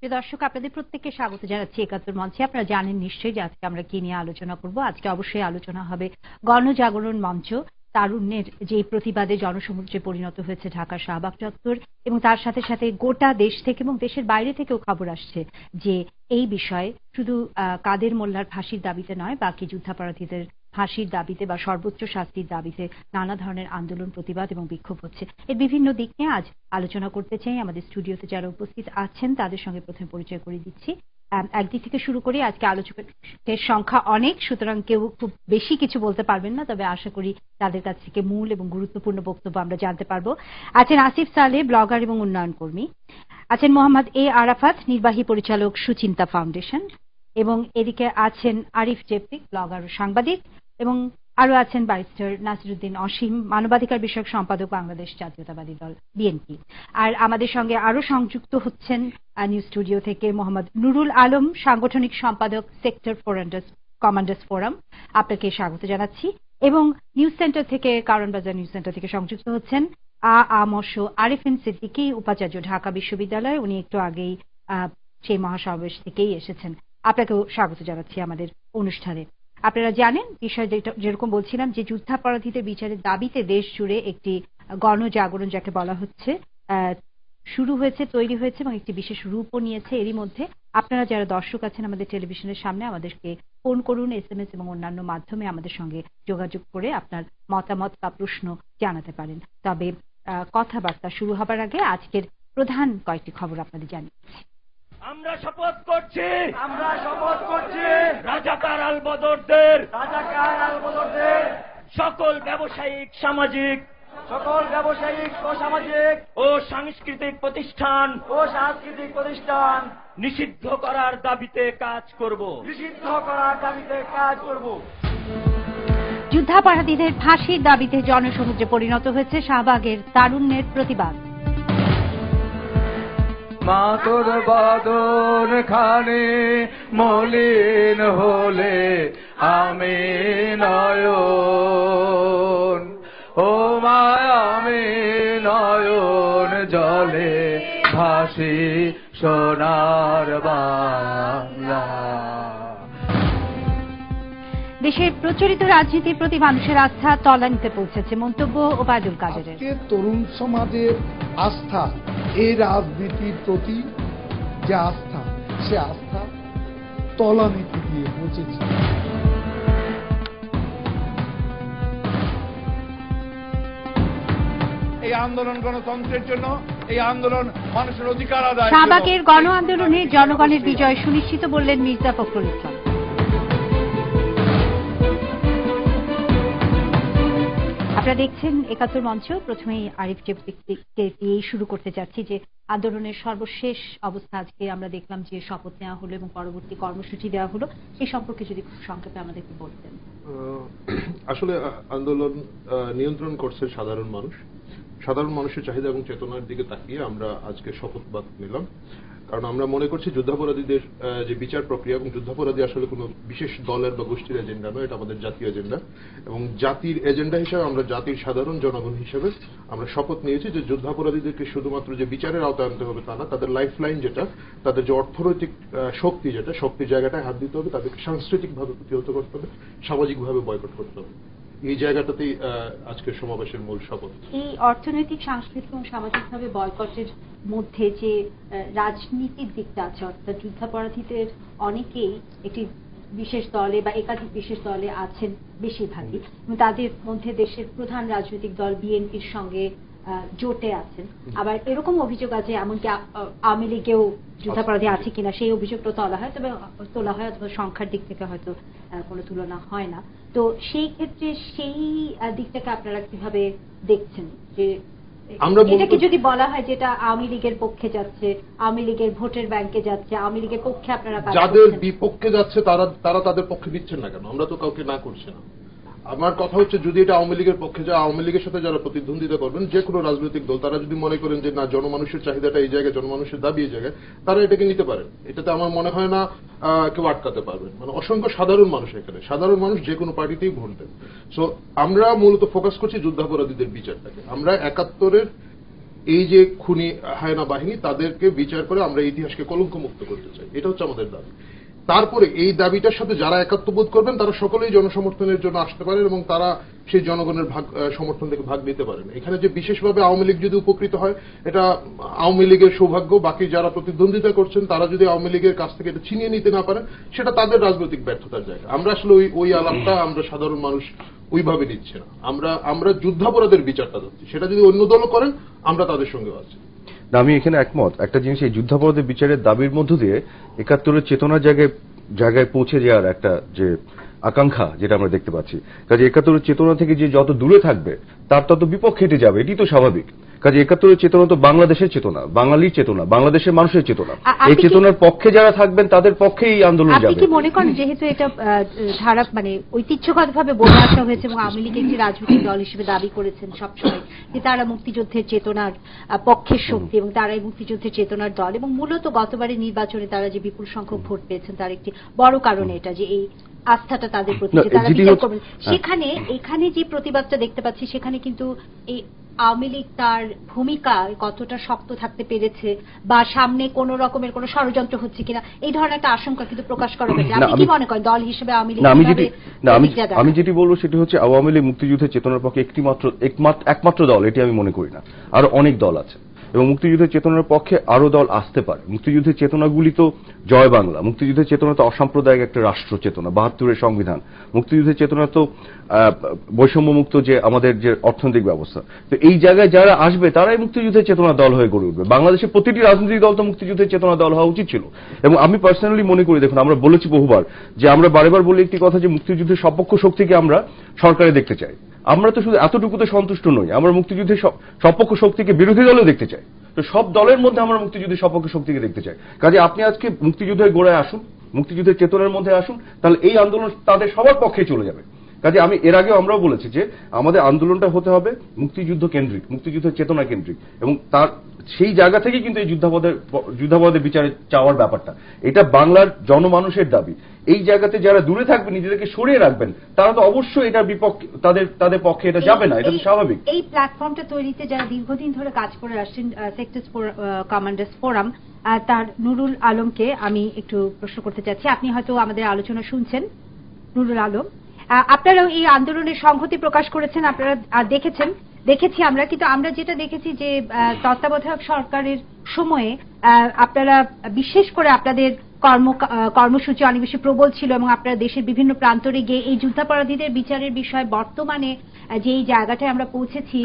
প্রিয় দর্শক, আপনাদের প্রত্যেককে স্বাগত জানাচ্ছি একাত্তর মঞ্চে। আপনারা জানেন নিশ্চয়ই যে আজকে আমরা কি নিয়ে আলোচনা করব। আজকে অবশ্যই আলোচনা হবে গণজাগরণ মঞ্চ, তারুণ্যের যে প্রতিবাদে জনসমুদ্রে পরিণত হয়েছে ঢাকা শাহবাগ চত্বর, এবং তার সাথে সাথে গোটা দেশ থেকে এবং দেশের বাইরে থেকেও খবর আসছে যে এই বিষয়ে শুধু কাদের মোল্লার ফাঁসির দাবিতে নয়, বাকি যুদ্ধাপরাধীদের ফাঁসির দাবিতে বা সর্বোচ্চ শাস্তির দাবিতে নানা ধরনের আন্দোলন, প্রতিবাদ এবং বিক্ষোভ হচ্ছে। এর বিভিন্ন দিক নিয়ে আজ আলোচনা করতে চাই। আমাদের স্টুডিওতে যারা উপস্থিত আছেন তাদের সঙ্গে প্রথমে পরিচয় করে দিচ্ছি। একদিক থেকে শুরু করি। আজকে আলোচকের সংখ্যা অনেক, সুতরাং কেউ খুব বেশি কিছু বলতে পারবেন না, তবে আশা করি তাদের কাছ থেকে মূল এবং গুরুত্বপূর্ণ বক্তব্য আমরা জানতে পারবো। আছেন আসিফ সালেহ, ব্লগার এবং উন্নয়ন কর্মী। আছেন মোহাম্মদ এ আরাফাত, নির্বাহী পরিচালক সুচিন্তা ফাউন্ডেশন। এবং এদিকে আছেন আরিফ জেপতিক, ব্লগার ও সাংবাদিক। এবং আরো আছেন ব্যারিস্টার নাসিরুদ্দিন অসীম, মানবাধিকার বিষয়ক সম্পাদক, বাংলাদেশ জাতীয়তাবাদী দল বিএনপি। আর আমাদের সঙ্গে আরো সংযুক্ত হচ্ছেন নিউজ স্টুডিও থেকে মোহাম্মদ নুরুল আলম, সাংগঠনিক সম্পাদক, সেক্টর কমান্ডার্স ফোরাম। আপনাকে স্বাগত জানাচ্ছি। এবং নিউজ সেন্টার থেকে, কারণ বাজার নিউজ সেন্টার থেকে সংযুক্ত হচ্ছেন আরিফিন সিদ্দিকী, উপাচার্য, ঢাকা বিশ্ববিদ্যালয়। উনি একটু আগেই সেই মহাসমাবেশ থেকেই এসেছেন। আপনাকেও স্বাগত জানাচ্ছি আমাদের অনুষ্ঠানে। আপনারা জানেন বিষয় যেরকম বলছিলাম যে যুদ্ধাপরাধীদের বিচারের দাবিতে দেশ জুড়ে একটি গণজাগরণ যাকে বলা হচ্ছে শুরু হয়েছে, তৈরি হয়েছে এবং একটি বিশেষ রূপও নিয়েছে। এরই মধ্যে আপনারা যারা দর্শক আছেন আমাদের টেলিভিশনের সামনে, আমাদেরকে ফোন করুন, SMS এবং অন্যান্য মাধ্যমে আমাদের সঙ্গে যোগাযোগ করে আপনার মতামত বা প্রশ্ন জানাতে পারেন। তবে কথাবার্তা শুরু হবার আগে আজকের প্রধান কয়েকটি খবর আপনাদের জানিয়েছি। আমরা শপথ করছি রাজাকার আল বদরদের সকল ব্যবসায়িক সামাজিক ও সাংস্কৃতিক প্রতিষ্ঠান নিষিদ্ধ করার দাবিতে কাজ করব। যুদ্ধাপরাধীদের ফাঁসির দাবিতে জনসমুদ্রে পরিণত হয়েছে শাহবাগের তারুণ্যের প্রতিবাদ। মাতর বাদন খানে মলিন হলে আমি নয়ন, ও মায়া আমি নয়ন জলে ভাসি সোনার বাংলা। দেশের প্রচলিত রাজনীতির প্রতি মানুষের আস্থা তলানিতে পৌঁছেছে, মন্তব্য ওবায়দুল কাদেরের। তরুণ সমাজের আস্থা এই রাজনীতির প্রতি যে আস্থা, সে আস্থা তলানিতে গিয়ে পৌঁছেছে। এই আন্দোলন গণতন্ত্রের জন্য, এই আন্দোলন মানুষের অধিকার আদায়। শাহবাগের গণ আন্দোলনে জনগণের বিজয় সুনিশ্চিত বললেন মির্জা ফখরুল ইসলাম। আপনারা দেখছেন একাত্তর মঞ্চ। প্রথমেই আরিফ জেপতিককে দিয়েই শুরু করতে চাচ্ছি যে আন্দোলনের সর্বশেষ অবস্থা আজকে আমরা দেখলাম যে শপথ নেওয়া হলো এবং পরবর্তী কর্মসূচি দেওয়া হলো, সেই সম্পর্কে যদি খুব সংক্ষেপে আমাদেরকে বলতেন। আসলে আন্দোলন নিয়ন্ত্রণ করছে সাধারণ মানুষের চাহিদা এবং চেতনার দিকে তাকিয়ে আমরা আজকে শপথবাদ নিলাম। কারণ আমরা মনে করছি যুদ্ধাপরাধীদের যে বিচার প্রক্রিয়া এবং যুদ্ধাপরাধী আসলে কোনো বিশেষ দলের বা গোষ্ঠীর এজেন্ডা নয়, এটা আমাদের জাতীয় এজেন্ডা। এবং জাতির এজেন্ডা হিসেবে আমরা জাতির সাধারণ জনগণ হিসেবে আমরা শপথ নিয়েছি যে যুদ্ধাপরাধীদেরকে শুধুমাত্র যে বিচারের আওতায় আনতে হবে তা না, তাদের লাইফ লাইন যেটা, তাদের যে অর্থনৈতিক শক্তি, যেটা শক্তির জায়গাটায় হাত দিতে হবে, তাদেরকে সাংস্কৃতিকভাবে প্রতিহত করতে হবে, সামাজিকভাবে বয়কট করতে হবে। এই জায়গাটাতেই আজকের সমাবেশের মূল শপথ। এই অর্থনৈতিক, সাংস্কৃতিক এবং সামাজিকভাবে বয়কটের মধ্যে যে রাজনীতির দিকটা আছে, অর্থাৎ যুদ্ধাপরাধীদের অনেকেই একটি বিশেষ দলে বা একাধিক বিশেষ দলে আছেন বেশিরভাগই, এবং তাদের মধ্যে দেশের প্রধান রাজনৈতিক দল বিএনপির সঙ্গে জোটে আছেন। আবার এরকম অভিযোগ আছে এমনকি আওয়ামী লীগেও যুদ্ধাপরাধী আছে কিনা সেই অভিযোগটা তোলা হয়, অথবা সংখ্যার দিক থেকে হয়তো কোনো তুলনা হয় না। তো সেই ক্ষেত্রে সেই দিকটাকে আপনারা কিভাবে দেখছেন যে এটাকে যদি বলা হয় যেটা আওয়ামী লীগের পক্ষে যাচ্ছে, আওয়ামী লীগের ভোটের ব্যাংকে যাচ্ছে, আওয়ামী লীগের পক্ষে আপনারা যাদের বিপক্ষে যাচ্ছে তারা তাদের পক্ষে দিচ্ছেন না কেন? আমরা তো কাউকে না করছি না। আমার কথা হচ্ছে যদি এটা আওয়ামী লীগের পক্ষে যায়, আওয়ামী লীগের সাথে যারা প্রতিদ্বন্দ্বিতা করবেন যে কোনো রাজনৈতিক দল, তারা যদি মনে করেন যে না জনমানুষের চাহিদাটা এই জায়গায়, জনমানুষের দাবি এই জায়গায়, তারা এটাকে নিতে পারেন। এটাতে আমার মনে হয় না কেউ আটকাতে পারবেন। মানে অসংখ্য সাধারণ মানুষ, এখানে সাধারণ মানুষ যে কোনো পার্টিতেই ভোট দেন। সো আমরা মূলত ফোকাস করছি যুদ্ধাপরাধীদের বিচারটাকে। আমরা ৭১-এর এই যে খুনি হায়না বাহিনী তাদেরকে বিচার করে আমরা ইতিহাসকে কলঙ্ক মুক্ত করতে চাই, এটা হচ্ছে আমাদের দাবি। তারপরে এই দাবিটার সাথে যারা একাত্মবোধ করবেন তারা সকলেই জনসমর্থনের জন্য আসতে পারেন এবং তারা সেই জনগণের সমর্থন থেকে ভাগ নিতে পারেন। এখানে যে বিশেষভাবে আওয়ামী লীগ যদি উপকৃত হয় এটা আওয়ামী লীগের সৌভাগ্য, বাকি যারা প্রতিদ্বন্দ্বিতা করছেন তারা যদি আওয়ামী লীগের কাছ থেকে এটা ছিনিয়ে নিতে না পারেন সেটা তাদের রাজনৈতিক ব্যর্থতার জায়গা। আমরা আসলে ওই আলাপটা আমরা সাধারণ মানুষ ওইভাবে নিচ্ছে না। আমরা যুদ্ধাপরাধের বিচারটা দিচ্ছি, সেটা যদি অন্য দলও করেন আমরা তাদের সঙ্গে আছি। আমি এখানে একমত। একটা জিনিস, এই যুদ্ধাপরাধের বিচারের দাবির মধ্য দিয়ে ৭১-এর চেতনার জায়গায় পৌঁছে যাওয়ার একটা যে আকাঙ্ক্ষা যেটা আমরা দেখতে পাচ্ছি, কাজে ৭১-এর চেতনা থেকে যে যত দূরে থাকবে তার তত বিপক্ষে হেঁটে যাবে, এটি তো স্বাভাবিক। কাজে ৭১-এর চেতনা তো বাংলাদেশের চেতনা, বাঙালির চেতনা, বাংলাদেশের মানুষের চেতনা। এই চেতনার পক্ষে যারা থাকবেন তাদের পক্ষে এই আন্দোলন যাবে। আপনি কি মনে করেন যেহেতু এটা ধারা ঐতিহ্যগতভাবে বলে আসা হয়েছে এবং আওয়ামী লীগ একটি রাজনৈতিক দল হিসেবে দাবি করেছেন সবসময় যে তারা মুক্তিযুদ্ধের চেতনার পক্ষের শক্তি এবং তারাই মুক্তিযুদ্ধের চেতনার দল, এবং মূলত গতবারের নির্বাচনে তারা যে বিপুল সংখ্যক ভোট পেয়েছেন তার একটি বড় কারণ এটা যে এই আস্থাটা তাদের প্রতি যে তারা বিচার করবেন। এখানে যে প্রতিবাদটা দেখতে পাচ্ছি সেখানে কিন্তু এই আওয়ামী লীগ তার ভূমিকা কতটা শক্ত থাকতে পেরেছে বা সামনে কোন রকমের কোন ষড়যন্ত্র হচ্ছে কিনা এই ধরনের একটা আশঙ্কা কিন্তু প্রকাশ করা হয়েছে। আপনি কি মনে করেন দল হিসেবে আওয়ামী লীগ? আমি যেটি বলবো সেটি হচ্ছে আওয়ামী লীগ মুক্তিযুদ্ধের চেতনার পক্ষে একমাত্র দল, এটি আমি মনে করি না। আরো অনেক দল আছে এবং মুক্তিযুদ্ধের চেতনার পক্ষে আরো দল আসতে পারে। মুক্তিযুদ্ধের চেতনাগুলি তো জয় বাংলা, মুক্তিযুদ্ধের চেতনা তো অসাম্প্রদায়িক একটা রাষ্ট্র চেতনা, ৭২-এর সংবিধান, মুক্তিযুদ্ধের চেতনা তো বৈষম্যমুক্ত যে আমাদের যে অর্থনৈতিক ব্যবস্থা। তো এই জায়গায় যারা আসবে তারাই মুক্তিযুদ্ধের চেতনা দল হয়ে গড়ে উঠবে। বাংলাদেশের প্রতিটি রাজনৈতিক দল তো মুক্তিযুদ্ধের চেতনা দল হওয়া উচিত ছিল। এবং আমি পার্সোনালি মনে করি, দেখুন আমরা বলেছি বহুবার যে আমরা বারেবার বলি একটি কথা যে মুক্তিযুদ্ধের সপক্ষ শক্তিকে আমরা সরকারে দেখতে চাই। আমরা তো শুধু এতটুকুতে সন্তুষ্ট নই, আমরা মুক্তিযুদ্ধের সপক্ষ শক্তিকে বিরোধী দলেও দেখতে চাই। তো সব দলের মধ্যে আমরা মুক্তিযুদ্ধের সপক্ষ শক্তিকে দেখতে চাই। কাজে আপনি আজকে মুক্তিযুদ্ধের গোড়ায় আসুন, মুক্তিযুদ্ধের চেতনার মধ্যে আসুন, তাহলে এই আন্দোলন তাদের সবার পক্ষে চলে যাবে। কাজে আমি এর আগেও আমরাও বলেছি যে আমাদের আন্দোলনটা হতে হবে মুক্তিযুদ্ধ কেন্দ্রিক, মুক্তিযুদ্ধের চেতনা কেন্দ্রিক, এবং তার সেই জায়গা থেকে কিন্তু এই যুদ্ধাপরাধের বিচারে চাওয়ার ব্যাপারটা এটা বাংলার জনমানুষের দাবি। এই জায়গাতে যারা দূরে থাকবেন, নিজেদেরকে সরিয়ে রাখবেন, তারা তো অবশ্যই এটার বিপক্ষে, তাদের পক্ষে এটা যাবে না, এটা তো স্বাভাবিক। এই প্ল্যাটফর্মটা তৈরিতে যারা দীর্ঘদিন ধরে কাজ করে আসছেন, সেক্টর কমান্ডার্স ফোরাম, তার নুরুল আলমকে আমি একটু প্রশ্ন করতে চাচ্ছি। আপনি হয়তো আমাদের আলোচনা শুনছেন। নুরুল আলম, আপনারা এই আন্দোলনের সংহতি প্রকাশ করেছেন, আপনারা দেখেছি আমরা, কিন্তু আমরা যেটা দেখেছি যে তত্ত্বাবধায়ক সরকারের সময়ে আপনারা বিশেষ করে আপনাদের কর্মসূচি অনেক বেশি প্রবল ছিল এবং আপনারা দেশের বিভিন্ন প্রান্তরে গিয়ে এই যুদ্ধাপরাধীদের বিচারের বিষয়ে বর্তমানে যে এই জায়গাটায় আমরা পৌঁছেছি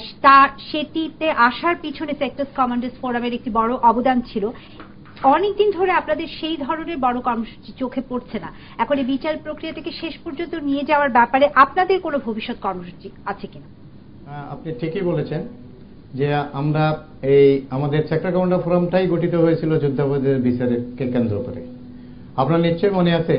সেটিতে আসার পিছনে সেক্টরস কমান্ডার্স ফোরামের একটি বড় অবদান ছিল। অনেকদিন ধরে আপনাদের সেই ধরনের বড় কর্মসূচি চোখে পড়ছে না। এখন এই বিচার প্রক্রিয়াটাকে শেষ পর্যন্ত নিয়ে যাওয়ার ব্যাপারে আপনাদের কোনো ভবিষ্যৎ কর্মসূচি আছে কিনা? আপনি ঠিকই বলেছেন যে আমরা আমাদের সেক্টর কমান্ডার ফোরামটাই গঠিত হয়েছিল যুদ্ধাপরাধীদের বিচারকে কেন্দ্র করে। আপনার নিশ্চয়ই মনে আছে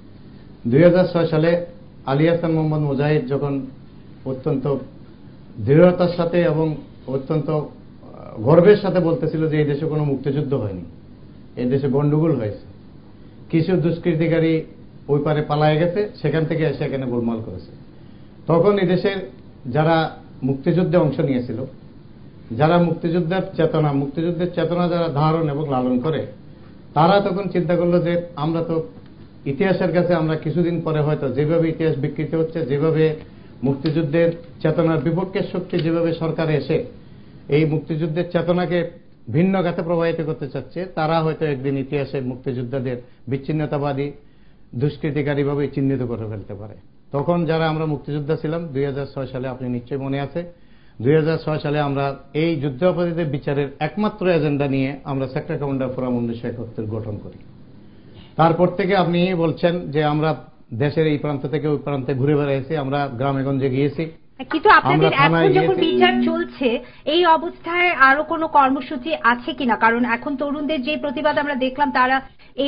2006 সালে আলী হাসান মোহাম্মদ মুজাহিদ যখন অত্যন্ত দৃঢ়তার সাথে এবং অত্যন্ত গর্বের সাথে বলতেছিল যে এই দেশে কোনো মুক্তিযুদ্ধ হয়নি, এই দেশে গন্ডগোল হয়েছে, কিছু দুষ্কৃতিকারী ওই পারে পালায় গেছে, সেখান থেকে এসে এখানে গোলমাল করেছে। তখন এই দেশের যারা মুক্তিযুদ্ধে অংশ নিয়েছিল, যারা মুক্তিযুদ্ধের চেতনা যারা ধারণ এবং লালন করে, তারা তখন চিন্তা করলো যে আমরা তো ইতিহাসের কাছে আমরা কিছুদিন পরে হয়তো যেভাবে ইতিহাস বিকৃত হচ্ছে, যেভাবে মুক্তিযুদ্ধের চেতনার বিপক্ষের শক্তি যেভাবে সরকারে এসে এই মুক্তিযুদ্ধের চেতনাকে ভিন্ন গাতে প্রবাহিত করতে চাচ্ছে, তারা হয়তো একদিন ইতিহাসের মুক্তিযোদ্ধাদের বিচ্ছিন্নতাবাদী দুষ্কৃতিকারী ভাবে চিহ্নিত করে ফেলতে পারে। তখন যারা আমরা মুক্তিযোদ্ধা ছিলাম 2006 সালে, আপনি নিশ্চয়ই মনে আছে, 2006 সালে আমরা এই যুদ্ধাপরাধীদের বিচারের একমাত্র এজেন্ডা নিয়ে আমরা সেক্টর কমান্ডার ফোরাম 1971 গঠন করি। তারপর থেকে আপনি বলছেন যে আমরা দেশের এই প্রান্ত থেকে ওই প্রান্তে ঘুরে বেড়াইছি, আমরা গ্রামে গঞ্জে গিয়েছি, কিন্তু আপনাদের এখন যখন বিচার চলছে এই অবস্থায় আরো কোনো কর্মসূচি আছে কিনা? কারণ এখন তরুণদের যে প্রতিবাদ আমরা দেখলাম, তারা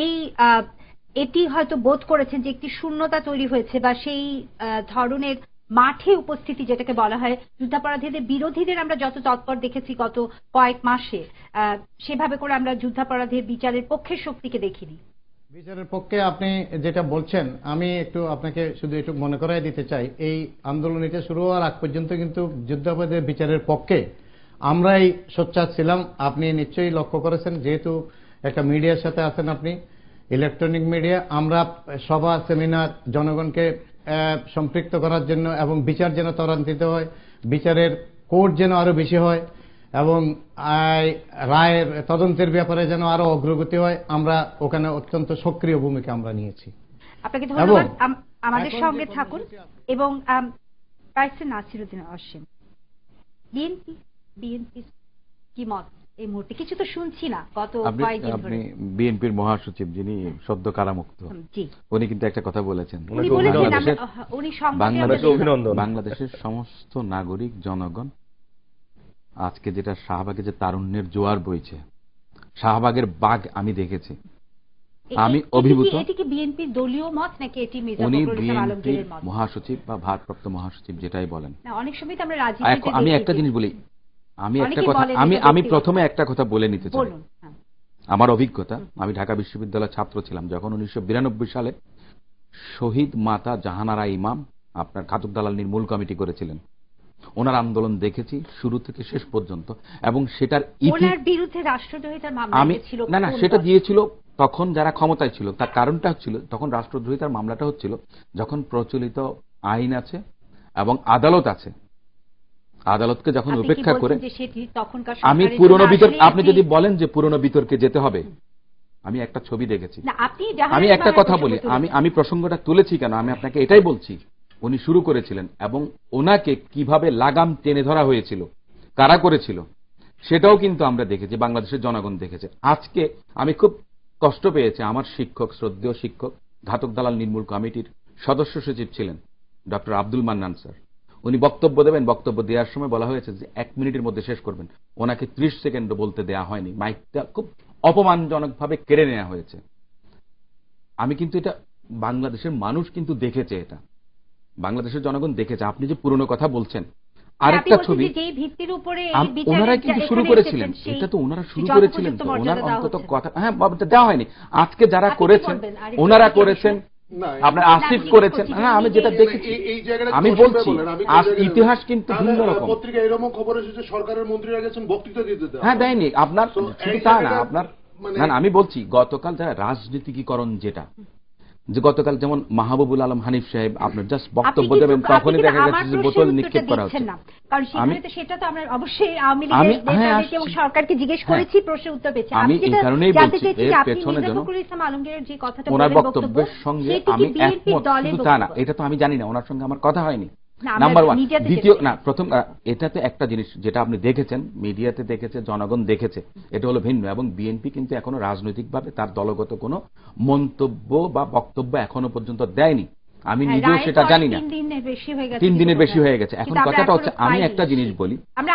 এটি হয়তো বোধ করেছেন যে একটি শূন্যতা তৈরি হয়েছে বা সেই ধরনের মাঠে উপস্থিতি যেটাকে বলা হয় যুদ্ধাপরাধীদের বিরোধীদের আমরা যত তৎপর দেখেছি গত কয়েক মাসে, সেভাবে করে আমরা যুদ্ধাপরাধীর বিচারের পক্ষের শক্তিকে দেখিনি। বিচারের পক্ষে আপনি যেটা বলছেন, আমি একটু আপনাকে শুধু একটু মনে করাই দিতে চাই, এই আন্দোলন এটা শুরু হওয়ার আগ পর্যন্ত কিন্তু যুদ্ধাপরাধীদের বিচারের পক্ষে আমরাই সোচ্চার ছিলাম। আপনি নিশ্চয়ই লক্ষ্য করেছেন, যেহেতু একটা মিডিয়ার সাথে আছেন আপনি, ইলেকট্রনিক মিডিয়া, আমরা সভা সেমিনার জনগণকে সম্পৃক্ত করার জন্য এবং বিচার যেন ত্বরান্বিত হয়, বিচারের কোর্ট যেন আরো বেশি হয় এবং রায়ের তদন্তের ব্যাপারে যেন আরো অগ্রগতি হয়, আমরা ওখানে অত্যন্ত সক্রিয় ভূমিকা আমরা নিয়েছি। আপনাকে ধন্যবাদ, আমাদের সঙ্গে থাকুন। এবং কাইসের নাসিরউদ্দিন আসেন, বিএনপি কি মত এই মুহূর্তে? কিছু তো শুনছি না গত কয়েকদিন ধরে। আপনি বিএনপির মহাসচিব যিনি সদ্য কারামুক্ত, উনি কিন্তু একটা কথা বলেছেন, বাংলাদেশের সমস্ত নাগরিক জনগণ আজকে যেটা শাহবাগে যে তারুণ্যের জোয়ার বইছে, শাহবাগের বাঘ আমি দেখেছি, আমি অভিভূত। এটি কি বিএনপির দলীয় মত নাকি এটি মির্জা উনি ফখরুল ইসলাম আলমগীরের মত? মহাসচিব বা ভারপ্রাপ্ত মহাসচিব যেটাই বলেন না, অনেক সময় তো আমরা রাজনীতিতে আমি একটা জিনিস বলি, আমি প্রথমে একটা কথা বলে নিতে চাই। আমার অভিজ্ঞতা, আমি ঢাকা বিশ্ববিদ্যালয়ের ছাত্র ছিলাম যখন 1992 সালে শহীদ মাতা জাহানারা ইমাম আপনার ঘাতক দালাল নির্মূল কমিটি করেছিলেন। ওনার আন্দোলন দেখেছি শুরু থেকে শেষ পর্যন্ত, এবং সেটার বিরুদ্ধে রাষ্ট্রদ্রোহিতার মামলা ছিল। না, সেটা দিয়েছিল তখন যারা ক্ষমতায় ছিল। তার কারণটা হচ্ছিল, তখন রাষ্ট্রদ্রোহিতার মামলাটা হচ্ছিল যখন প্রচলিত আইন আছে এবং আদালত আছে, আদালতকে যখন উপেক্ষা করে আমি পুরনো বিতর্ক, আপনি যদি বলেন যে পুরনো বিতর্কে যেতে হবে, আমি একটা ছবি দেখেছি। আমি একটা কথা বলি, আমি প্রসঙ্গটা তুলেছি কেন, আমি আপনাকে এটাই বলছি, উনি শুরু করেছিলেন এবং ওনাকে কিভাবে লাগাম টেনে ধরা হয়েছিল, কারা করেছিল, সেটাও কিন্তু আমরা দেখেছি, বাংলাদেশের জনগণ দেখেছে। আজকে আমি খুব কষ্ট পেয়েছি, আমার শিক্ষক, শ্রদ্ধেয় শিক্ষক, ঘাতক দালাল নির্মূল কমিটির সদস্য সচিব ছিলেন ডক্টর আব্দুল মান্নান স্যার। উনি বক্তব্য দেবেন, বক্তব্য দেওয়ার সময় বলা হয়েছে যে 1 মিনিটের মধ্যে শেষ করবেন, ওনাকে 30 সেকেন্ড বলতে দেয়া হয়নি, মাইকটা খুব অপমানজনকভাবে কেড়ে নেওয়া হয়েছে। আমি কিন্তু এটা বাংলাদেশের মানুষ কিন্তু দেখেছে, এটা বাংলাদেশের জনগণ দেখেছে। আপনি যে পুরনো কথা বলছেন, আরেকটা ছবি ওনারা কিন্তু শুরু করেছিলেন, এটা তো ওনারা শুরু করেছিলেন, ওনার অন্তত কথা দেওয়া হয়নি। আজকে যারা করেছেন ওনারা করেছেন, আপনার আসিফ করেছেন। হ্যাঁ, আমি যেটা দেখেছি, আমি বলছি ইতিহাস কিন্তু ভিন্ন রকম। পত্রিকা এরকম খবর এসেছে সরকারের মন্ত্রীরা গেছেন বক্তৃতা দিতে, হ্যাঁ দেয়নি আপনার, শুধু তা না, আপনার না, আমি বলছি গতকাল যারা রাজনীতিকীকরণ, যেটা যে গতকাল যেমন মাহবুবুল আলম হানিফ সাহেব আপনার জাস্ট বক্তব্য দেবেন, তখনই দেখা গেছে যে বোতল নিক্ষেপ করা হচ্ছে। আমি এই কারণেই বলছি, এর পেছনে যেন ওনার বক্তব্যের সঙ্গে আমি একমত, শুধু তা না, এটা তো আমি জানি না, ওনার সঙ্গে আমার কথা হয়নি, নাম্বার 1। দ্বিতীয় না, প্রথম এটাতে একটা জিনিস যেটা আপনি দেখেছেন, মিডিয়াতে দেখেছে, জনগণ দেখেছে, এটা হলো ভিন্ন। এবং বিএনপি কিন্তু এখনো রাজনৈতিকভাবে তার দলগত কোনো মন্তব্য বা বক্তব্য এখনো পর্যন্ত দেয়নি, আমি নিজেও সেটা জানি না। 3 দিনের বেশি হয়ে গেছে। এখন কথাটা হচ্ছে, আমি একটা জিনিস বলি,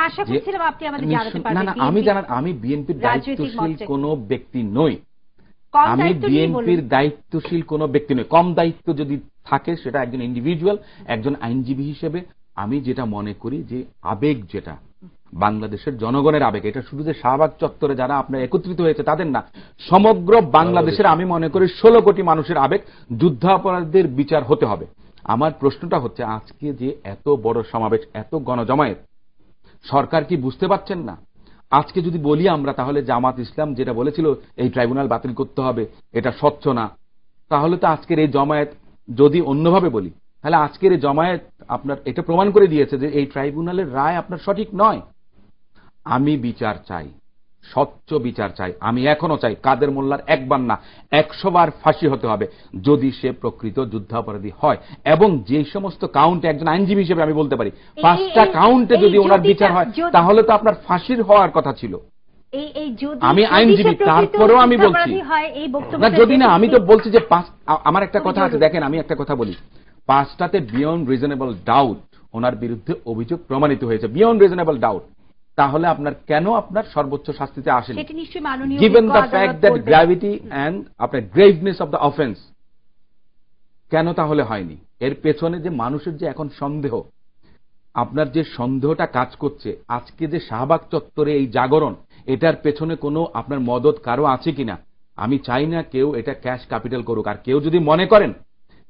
আমি বিএনপির দায়িত্বশীল কোনো ব্যক্তি নই, আমি বিএনপির দায়িত্বশীল কোনো ব্যক্তি নই। কম দায়িত্ব যদি থাকে সেটা একজন ইন্ডিভিজুয়াল, একজন আইনজীবী হিসেবে আমি যেটা মনে করি যে আবেগ, যেটা বাংলাদেশের জনগণের আবেগ, এটা শুধু যে শাহবাগ চত্বরে যারা আপনার একত্রিত হয়েছে তাদের না, সমগ্র বাংলাদেশের আমি মনে করি 16 কোটি মানুষের আবেগ, যুদ্ধাপরাধীদের বিচার হতে হবে। আমার প্রশ্নটা হচ্ছে, আজকে যে এত বড় সমাবেশ, এত গণজমায়েত, সরকার কি বুঝতে পারছেন না? আজকে যদি বলি আমরা, তাহলে জামাত ইসলাম যেটা বলেছিল এই ট্রাইব্যুনাল বাতিল করতে হবে, এটা স্বচ্ছ না, তাহলে তো আজকের এই জমায়েত, যদি অন্যভাবে বলি, তাহলে আজকের এই জমায়েত আপনার এটা প্রমাণ করে দিয়েছে যে এই ট্রাইব্যুনালের রায় আপনার সঠিক নয়। আমি বিচার চাই, স্বচ্ছ বিচার চাই, আমি এখনো চাই কাদের মোল্লার একবার না 100 বার ফাঁসি হতে হবে যদি সে প্রকৃত যুদ্ধাপরাধী হয়। এবং যে সমস্ত কাউন্টে, একজন আইনজীবী হিসেবে আমি বলতে পারি, 5টা কাউন্টে যদি ওনার বিচার হয়, তাহলে তো আপনার ফাঁসির হওয়ার কথা ছিল। আমি আইনজীবী, তারপরেও আমি বলছি না, যদি না, আমি তো বলছি যে আমার একটা কথা আছে, দেখেন আমি একটা কথা বলি, 5টাতে বিয়ন্ড রিজনেবল ডাউট ওনার বিরুদ্ধে অভিযোগ প্রমাণিত হয়েছে, বিয়ন্ড রিজনেবল ডাউট, তাহলে আপনার কেন আপনার সর্বোচ্চ শাস্তিতে আসেনি? Given the fact that gravity and আপনার গ্রেভনেস অফ দ্য অফেন্স, কেন তাহলে হয়নি? এর পেছনে যে মানুষের যে এখন সন্দেহ, আপনার যে সন্দেহটা কাজ করছে, আজকে যে শাহবাগ চত্বরে এই জাগরণ, এটার পেছনে কোনো আপনার মদত কারো আছে কিনা? আমি চাই না কেউ এটা ক্যাশ ক্যাপিটাল করুক। আর কেউ যদি মনে করেন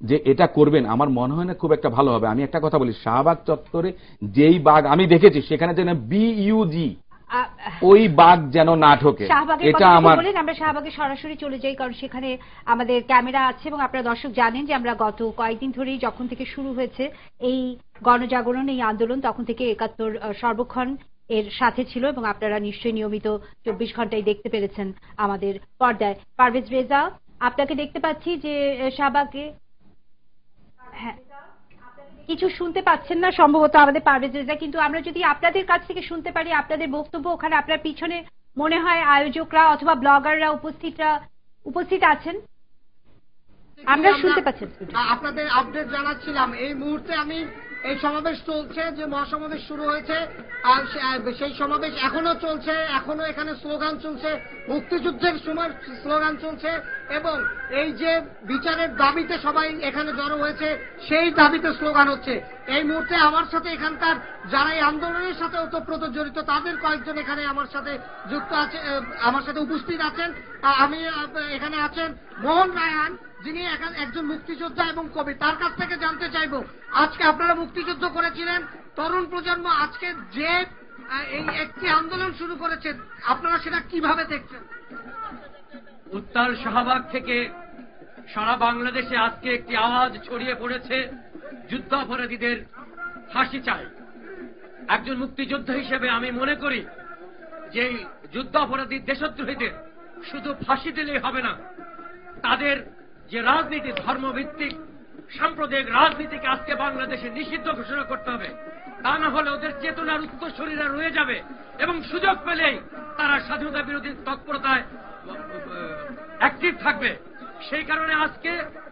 যে এটা করবেন, আমার মনে হয় না খুব একটা ভালো হবে। আমি একটা কথা বলি, শাহবাগ চত্বরে যেই বাঘ আমি দেখেছি সেখানে যেন BUG ওই বাঘ যেন না ঢোকে, এটা আমার বলেন। আমরা শাহবাগে সরাসরি চলে যাই, কারণ সেখানে আমাদের ক্যামেরা আছে এবং আপনারা দর্শক জানেন যে আমরা গত কয়েকদিন ধরেই যখন থেকে শুরু হয়েছে এই গণজাগরণ, এই আন্দোলন, তখন থেকে ৭১ সর্বক্ষণ এর সাথে ছিল এবং আপনারা নিশ্চয়ই নিয়মিত ২৪ ঘন্টায় দেখতে পেরেছেন আমাদের পর্দায়। পারভেজ রেজা, আপনাকে দেখতে পাচ্ছি যে শাহবাগে, হ্যাঁ কিছু শুনতে পাচ্ছেন না সম্ভবত আমাদের পারভেজ রেজা, কিন্তু আমরা যদি আপনাদের কাছ থেকে শুনতে পারি আপনাদের বক্তব্য। ওখানে আপনার পিছনে মনে হয় আয়োজকরা অথবা ব্লগাররা উপস্থিত আছেন, আমরা শুনতে পাচ্ছি। আপনাদের আপডেট জানাচ্ছিলাম। এই মুহূর্তে আমি এই সমাবেশ চলছে, যে মহাসমাবেশ শুরু হয়েছে আর সেই সমাবেশ এখনো চলছে, এখনো এখানে স্লোগান চলছে, মুক্তিযুদ্ধের সময় স্লোগান চলছে এবং এই যে বিচারের দাবিতে সবাই এখানে জড়ো হয়েছে সেই দাবিতে স্লোগান হচ্ছে। এই মুহূর্তে আমার সাথে এখানকার যারা এই আন্দোলনের সাথে ওতপ্রোত জড়িত তাদের কয়েকজন এখানে আমার সাথে যুক্ত আছে, আমার সাথে উপস্থিত আছেন। আমি এখানে আছেন মোহন রায়হান, যিনি একজন মুক্তিযোদ্ধা এবং কবি। তার কাছ থেকে জানতে চাইবো, আজকে আপনারা মুক্তিযুদ্ধ করেছিলেন, তরুণ প্রজন্ম আজকে যে এই একটি আন্দোলন শুরু করেছে, আপনারা সেটা কিভাবে দেখছেন? উত্তাল শাহবাগ থেকে সারা বাংলাদেশে আজকে একটি আওয়াজ ছড়িয়ে পড়েছে, যুদ্ধাপরাধীদের ফাঁসি চাই। একজন মুক্তিযোদ্ধা হিসেবে আমি মনে করি যে যুদ্ধাপরাধী দেশদ্রোহীদের শুধু ফাঁসি দিলেই হবে না, তাদের যে রাজনীতি, ধর্মভিত্তিক সাম্প্রদায়িক রাজনীতিকে আজকে বাংলাদেশে নিষিদ্ধ ঘোষণা করতে হবে। তা না হলে ওদের চেতনার উত্তরসূরিরা রয়ে যাবে এবং সুযোগ পেলেই তারা স্বাধীনতা বিরোধী তৎপরতায় অ্যাক্টিভ থাকবে। সেই কারণে আজকে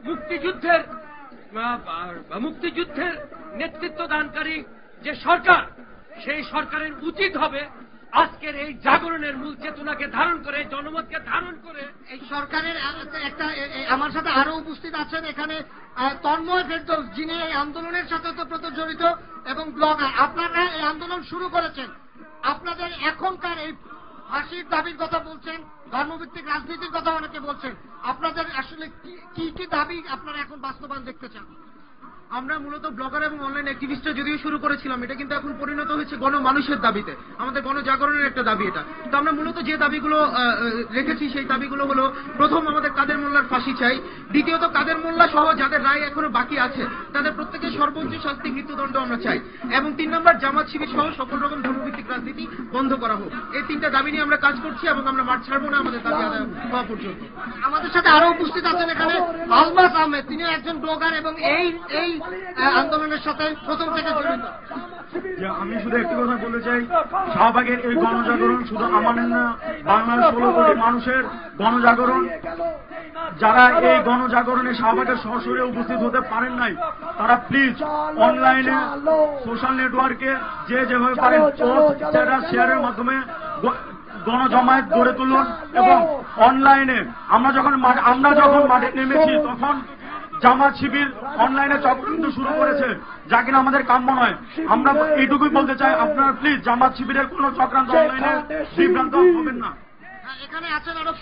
মুক্তিযুদ্ধের নেতৃত্ব দানকারী যে সরকার, সেই সরকারের উচিত হবে আজকের এই জাগরণের মূল চেতনাকে ধারণ করে, জনমতকে ধারণ করে এই সরকারের একটা, আমার সাথে আরো উপস্থিত আছেন এখানে তন্ময় ফেরদৌস, যিনি এই আন্দোলনের সাথে ওতপ্রোত জড়িত এবং ব্লগার। আপনারা এই আন্দোলন শুরু করেছেন, আপনাদের এখনকার এই ফাঁসির দাবির কথা বলছেন, ধর্মভিত্তিক রাজনীতির কথা অনেকে বলছেন, আপনাদের আসলে কি কি দাবি আপনারা এখন বাস্তবায়ন দেখতে চান? আমরা মূলত ব্লগার এবং অনলাইন অ্যাক্টিভিস্টরা যদিও শুরু করেছিলাম, এটা কিন্তু এখন পরিণত হয়েছে গণমানুষের দাবিতে, আমাদের গণজাগরণের একটা দাবি এটা। তো আমরা মূলত যে দাবিগুলো রেখেছি সেই দাবিগুলো হলো, প্রথম আমাদের কাদের মোল্লার ফাঁসি চাই, দ্বিতীয়ত কাদের মোল্লা সহ যাদের রায় এখনো বাকি আছে তাদের প্রত্যেকের সর্বোচ্চ শাস্তি মৃত্যুদণ্ড আমরা চাই, এবং ৩ নম্বর জামাত শিবির সহ সকল রকম ধর্মভিত্তিক রাজনীতি বন্ধ করা হোক। এই 3টা দাবি নিয়ে আমরা কাজ করছি এবং আমরা মাঠ ছাড়বো না আমাদের দাবি আদায় হওয়া পর্যন্ত। আমাদের সাথে আরো উপস্থিত আছেন এখানে আলমাস আহমেদ, তিনি একজন ব্লগার এবং এই আন্দোলনের সাথে প্রথম থেকে জড়িত। আমি শুধু একটি কথা বলতে চাই, শাহবাগের এই গণজাগরণ শুধু আমাদের না, বাংলার 16 কোটি মানুষের গণজাগরণ। যারা এই গণজাগরণে শাহবাগের সরাসরি উপস্থিত হতে পারেন নাই, তারা প্লিজ অনলাইনে, সোশ্যাল নেটওয়ার্কে যে যেভাবে পারেন পোস্ট, শেয়ারের মাধ্যমে গণজমায়েত গড়ে তুলুন। এবং অনলাইনে আমরা যখন মাঠে নেমেছি তখন জামাত শিবির অনলাইনে চক্রান্ত শুরু করেছে, যা কিনা আমাদের কাম্য নয়। আমরা এইটুকুই বলতে চাই, আপনারা প্লিজ জামাত শিবিরের কোন চক্রান্ত অনলাইনে বিভ্রান্ত হবেন না। এখানে আছেন আরো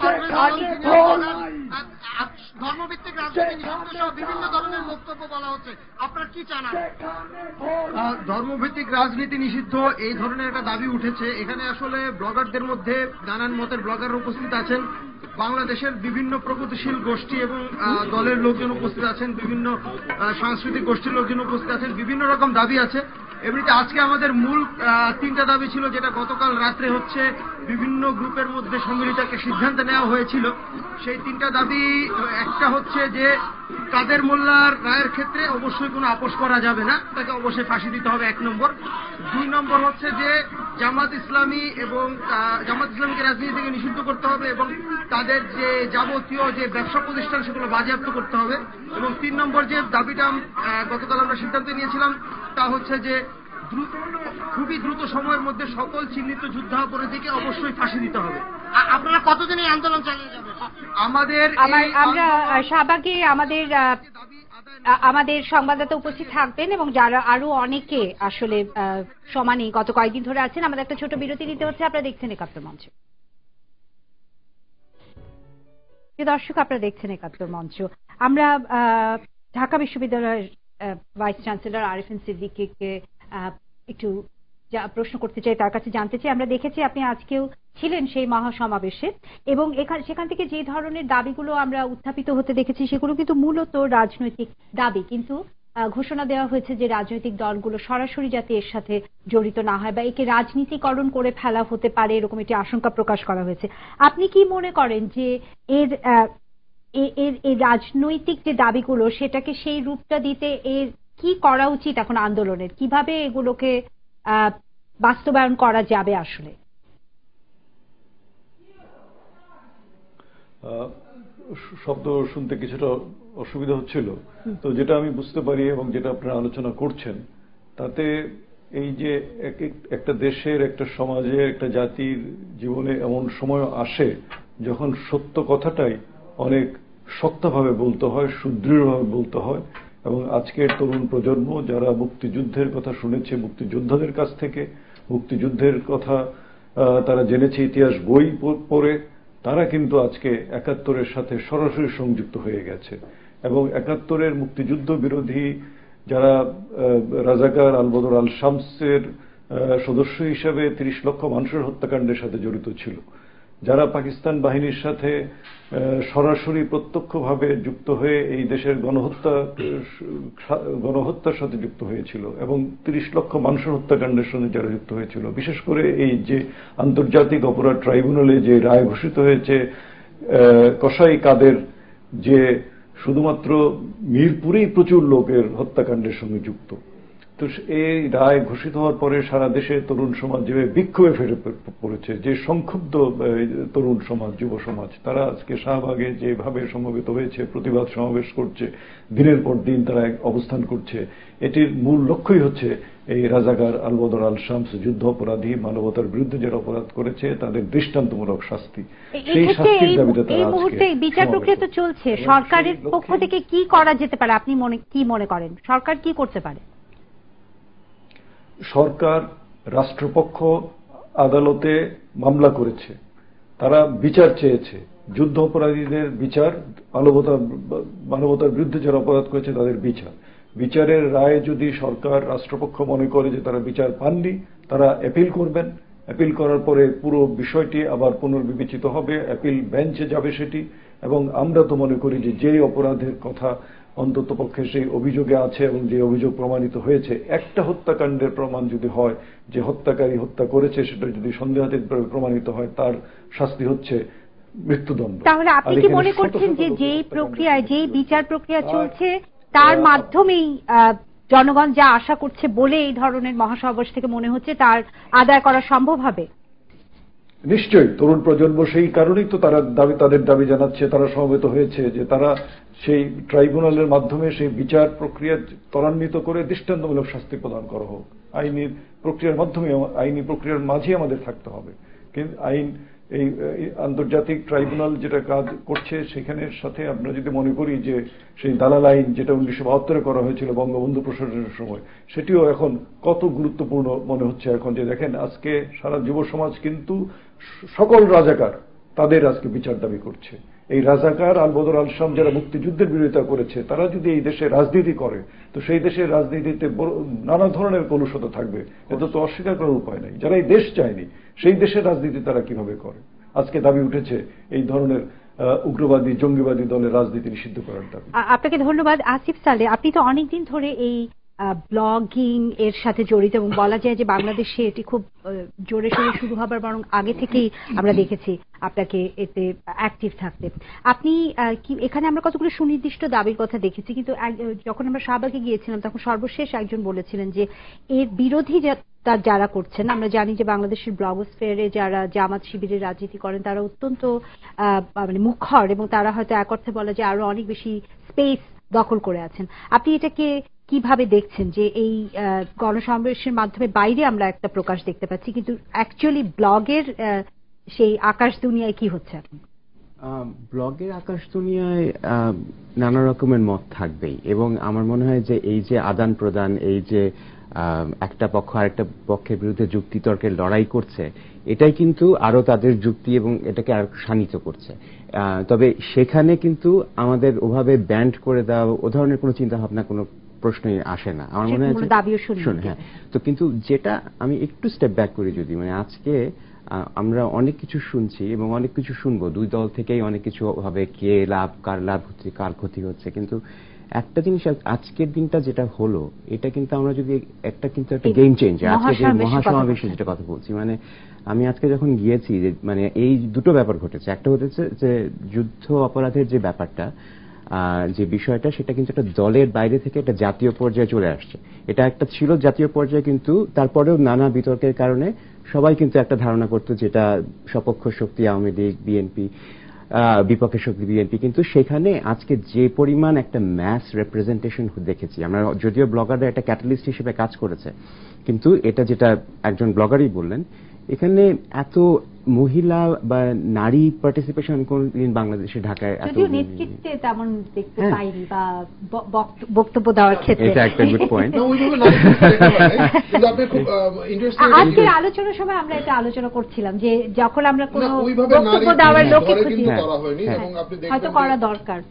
ধর্মভিত্তিক রাজনীতি সহ বিভিন্ন ধরনের বক্তব্য বলা হচ্ছে, আপনারা কি চান? ধর্মভিত্তিক রাজনীতি নিষিদ্ধ, এই ধরনের একটা দাবি উঠেছে। এখানে আসলে ব্লগারদের মধ্যে নানান মতের ব্লগার উপস্থিত আছেন, বাংলাদেশের বিভিন্ন প্রগতিশীল গোষ্ঠী এবং দলের লোকজন উপস্থিত আছেন, বিভিন্ন সাংস্কৃতিক গোষ্ঠীর লোকজন উপস্থিত আছেন, বিভিন্ন রকম দাবি আছে। এমনিতে আজকে আমাদের মূল 3টা দাবি ছিল, যেটা গতকাল রাত্রে হচ্ছে বিভিন্ন গ্রুপের মধ্যে সম্মিলিত একটা সিদ্ধান্ত নেওয়া হয়েছিল। সেই 3টা দাবি, একটা হচ্ছে যে কাদের মোল্লার রায়ের ক্ষেত্রে অবশ্যই কোনো আপোষ করা যাবে না, তাকে অবশ্যই ফাঁসি দিতে হবে 1 নম্বর। 2 নম্বর হচ্ছে যে জামাত ইসলামীকে রাজনীতি থেকে নিষিদ্ধ করতে হবে এবং তাদের যে যাবতীয় যে ব্যবসা প্রতিষ্ঠান সেগুলো বাজেয়াপ্ত করতে হবে। এবং 3 নম্বর যে দাবিটা গতকাল আমরা সিদ্ধান্ত নিয়েছিলাম তা হচ্ছে যে খুবই দ্রুত সময়ের মধ্যে সকল চিহ্নিত যুদ্ধাপরাধীকে অবশ্যই ফাঁসি দিতে হবে। আপনারা কতদিন এই আন্দোলন চালিয়ে যাবেন? আমরা শাহবাগে আমাদের সংবাদদাতা উপস্থিত থাকবেন এবং যারা আরো অনেকে আসলে সমানে গত কয়েকদিন ধরে আছেন। আমাদের একটা ছোট বিরতি নিতে হচ্ছে। আপনারা দেখছেন একাত্তর মঞ্চ। দর্শক, আপনারা দেখছেন একাত্তর মঞ্চ। আমরা ঢাকা বিশ্ববিদ্যালয়ের ভাইস চ্যান্সেলর আরিফিন সিদ্দিকীকে একটু প্রশ্ন করতে চাই, তার কাছে জানতে চাই। আমরা দেখেছি আপনি আজকেও ছিলেন সেই মহাসমাবেশে এবং সেখান থেকে যে ধরনের দাবিগুলো আমরা উত্থাপিত হতে দেখেছি সেগুলো কিন্তু মূলত রাজনৈতিক দাবি, কিন্তু ঘোষণা দেওয়া হয়েছে যে রাজনৈতিক দলগুলো সরাসরি যাতে এর সাথে জড়িত না হয় বা একে রাজনীতিকরণ করে ফেলা হতে পারে এরকম একটি আশঙ্কা প্রকাশ করা হয়েছে। আপনি কি মনে করেন যে এর এই রাজনৈতিক যে দাবিগুলো সেটাকে সেই রূপটা দিতে এর কি করা উচিত এখন আন্দোলনের, কিভাবে এগুলোকে বাস্তবায়ন করা যাবে? আসলে শব্দ শুনতে কিছুটা অসুবিধা হচ্ছিল, তো যেটা আমি বুঝতে পারি এবং যেটা আপনারা আলোচনা করছেন তাতে এই যে একটা দেশের, একটা সমাজের, একটা জাতির জীবনে এমন সময় আসে যখন সত্য কথাটাই অনেক শক্তভাবে বলতে হয়, সুদৃঢ়ভাবে বলতে হয়। এবং আজকের তরুণ প্রজন্ম যারা মুক্তিযুদ্ধের কথা শুনেছে মুক্তিযোদ্ধাদের কাছ থেকে, মুক্তিযুদ্ধের কথা তারা জেনেছে ইতিহাস বই পড়ে, তারা কিন্তু আজকে ৭১-এর সাথে সরাসরি সংযুক্ত হয়ে গেছে এবং ৭১-এর মুক্তিযুদ্ধ বিরোধী যারা রাজাকার আলবদর আল শামসের সদস্য হিসেবে ৩০ লক্ষ মানুষের হত্যাকাণ্ডের সাথে জড়িত ছিল, যারা পাকিস্তান বাহিনীর সাথে সরাসরি প্রত্যক্ষভাবে যুক্ত হয়ে এই দেশের গণহত্যার সাথে যুক্ত হয়েছিল এবং ৩০ লক্ষ মানুষের হত্যাকাণ্ডের সঙ্গে যারা যুক্ত হয়েছিল, বিশেষ করে এই যে আন্তর্জাতিক অপরাধ ট্রাইব্যুনালে যে রায় ঘোষিত হয়েছে কসাই কাদের, যে শুধুমাত্র মিরপুরেই প্রচুর লোকের হত্যাকাণ্ডের সঙ্গে যুক্ত। তো এই রায় ঘোষিত হওয়ার পরে সারা দেশে তরুণ সমাজ যেভাবে বিক্ষোভে ফেটে পড়েছে, যে সংক্ষুব্ধ তরুণ সমাজ, যুব সমাজ, তারা আজকে শাহবাগে যেভাবে সমবেত হয়েছে, প্রতিবাদ সমাবেশ করছে, দিনের পর দিন তারা অবস্থান করছে, এটির মূল লক্ষ্যই হচ্ছে এই রাজাকার আলবদর আল শামস যুদ্ধ অপরাধী, মানবতার বিরুদ্ধে যারা অপরাধ করেছে তাদের দৃষ্টান্তমূলক শাস্তি। সেই শাস্তির দাবিতে তারা এই মুহূর্তে বিচার প্রক্রিয়া তো চলছে, সরকারের পক্ষ থেকে কি করা যেতে পারে? আপনি কি মনে করেন সরকার কি করতে পারে? সরকার, রাষ্ট্রপক্ষ আদালতে মামলা করেছে, তারা বিচার চেয়েছে, যুদ্ধ অপরাধীদের বিচার, মানবতার বিরুদ্ধে যারা অপরাধ করেছে তাদের বিচার। বিচারের রায় যদি সরকার, রাষ্ট্রপক্ষ মনে করে যে তারা বিচার পাননি, তারা অ্যাপিল করবেন। অ্যাপিল করার পরে পুরো বিষয়টি আবার পুনর্বিবেচিত হবে, অ্যাপিল বেঞ্চে যাবে সেটি। এবং আমরা তো মনে করি যে যেই অপরাধের কথা অন্তত পক্ষে সেই অভিযোগে আছে এবং যে অভিযোগ প্রমাণিত হয়েছে, একটা হত্যাকাণ্ডের প্রমাণ যদি হয় যে হত্যাকারী হত্যা করেছে, সেটা যদি সন্দেহাতীতভাবে প্রমাণিত হয়, তার শাস্তি হচ্ছে মৃত্যুদণ্ড। তাহলে আপনি কি মনে করছেন যে যেই প্রক্রিয়ায়, যেই বিচার প্রক্রিয়া চলছে তার মাধ্যমেই জনগণ যা আশা করছে বলে এই ধরনের মহাসমাবেশ থেকে মনে হচ্ছে তার আদায় করা সম্ভব হবে? নিশ্চয়ই তরুণ প্রজন্ম সেই কারণেই তো তাদের দাবি জানাচ্ছে, তারা সমবেত হয়েছে যে তারা সেই ট্রাইব্যুনালের মাধ্যমে সেই বিচার প্রক্রিয়া ত্বরান্বিত করে দৃষ্টান্তমূলক শাস্তি প্রদান করা হোক। আইনি প্রক্রিয়ার মাধ্যমে, আইনি প্রক্রিয়ার মাঝে আমাদের থাকতে হবে। কিন্তু আইন, এই আন্তর্জাতিক ট্রাইব্যুনাল যেটা কাজ করছে সেখানের সাথে আমরা যদি মনে করি যে সেই দালাল আইন যেটা 1972 করা হয়েছিল বঙ্গবন্ধু প্রশাসনের সময়, সেটিও এখন কত গুরুত্বপূর্ণ মনে হচ্ছে এখন। যে দেখেন আজকে সারা যুব সমাজ কিন্তু সকল রাজাকার তাদের আজকে বিচার দাবি করছে। এই রাজাকার আলবদর আল শাম যারা মুক্তিযুদ্ধের বিরোধিতা করেছে, তারা যদি এই দেশে রাজনীতি করে তো সেই দেশের রাজনীতিতে নানা ধরনের কলুষতা থাকবে, এটা তো অস্বীকার করার উপায় নেই। যারা এই দেশ চায়নি সেই দেশের রাজনীতি তারা কিভাবে করে? আজকে দাবি উঠেছে এই ধরনের উগ্রবাদী, জঙ্গিবাদী দলের রাজনীতি নিষিদ্ধ করার দাবি। আপনাকে ধন্যবাদ। আসিফ সালেহ, আপনি তো অনেকদিন ধরে এই ব্লগিং এর সাথে জড়িত এবং বলা যায় যে বাংলাদেশে এটি খুব জোরে সোরে শুরু হবার বরং আগে থেকেই আমরা দেখেছি আপনাকে এতে অ্যাক্টিভ থাকতে। আপনি কি এখানে আমরা কতগুলো সুনির্দিষ্ট দাবির কথা দেখেছি, কিন্তু যখন আমরা শাহবাগে গিয়েছিলাম তখন সর্বশেষ একজন বলেছিলেন যে এর বিরোধী যারা করছেন, আমরা জানি যে বাংলাদেশের ব্লগোস্ফিয়ারে যারা জামাত শিবিরের রাজনীতি করেন তারা অত্যন্ত মানে মুখর এবং তারা হয়তো এক অর্থে বলা যায় আরো অনেক বেশি স্পেস দখল করে আছেন। আপনি এটাকে কিভাবে দেখছেন যে এই গণসমাবেশের মাধ্যমে বাইরে আমরা একটা প্রকাশ দেখতে পাচ্ছি, কিন্তু অ্যাকচুয়ালি ব্লগের সেই আকাশ দুনিয়ায় কি হচ্ছে এখন? ব্লগের আকাশ দুনিয়ায় নানা রকমের মত থাকবেই এবং আমার মনে হয় যে এই যে আদান প্রদান, এই যে একটা পক্ষ আরেকটা পক্ষের বিরুদ্ধে যুক্তিতর্কের লড়াই করছে, এটাই কিন্তু আরো তাদের যুক্তি এবং এটাকে আরো শানিত করছে। তবে সেখানে কিন্তু আমাদের ওভাবে ব্যান্ড করে দেওয়া ও ধরনের কোনো চিন্তা ভাবনা কোনো প্রশ্নই আসে না। আমার মনে হয় হ্যাঁ। তো কিন্তু যেটা আমি একটু স্টেপ ব্যাক করি যদি, মানে আজকে আমরা অনেক কিছু শুনছি এবং অনেক কিছু শুনবো, দুই দল থেকেই অনেক কিছু হবে, কে লাভ, কার লাভ হচ্ছে, কার ক্ষতি হচ্ছে, কিন্তু একটা জিনিস আজকের দিনটা যেটা হলো, এটা কিন্তু আমরা যদি একটা গেম চেঞ্জার, আজকে যে মহাসমাবেশে যেটা কথা বলছি, মানে আমি আজকে যখন গিয়েছি যে মানে এই দুটো ব্যাপার ঘটেছে। একটা হতেছে যে যুদ্ধ অপরাধের যে ব্যাপারটা, যে বিষয়টা, সেটা কিন্তু একটা দলের বাইরে থেকে একটা জাতীয় পর্যায়ে চলে আসছে। এটা একটা ছিল জাতীয় পর্যায়ে, কিন্তু তারপরেও নানা বিতর্কের কারণে সবাই কিন্তু একটা ধারণা করতো যেটা সপক্ষ শক্তি আওয়ামী লীগ, বিএনপি, বিপক্ষের শক্তি বিএনপি, কিন্তু সেখানে আজকে যে পরিমাণ একটা ম্যাস রিপ্রেজেন্টেশন দেখেছি আমরা, যদিও ব্লগাররা একটা ক্যাটালিস্ট হিসেবে কাজ করেছে, কিন্তু এটা যেটা একজন ব্লগারই বললেন, এখানে এত মহিলা বা নারী পার্টিসিপেশন কোনদিন বাংলাদেশে ঢাকায় নেতৃত্বে তেমন দেখতে পাইনি বা বক্তব্য দেওয়ার ক্ষেত্রে। এটা একটা গুড পয়েন্ট। আজকের আলোচনার সময় আমরা এটা আলোচনা করছিলাম যে যখন আমরা কোনো বক্তব্য দেওয়ার লোককে খুঁজি হয়তো করা দরকার।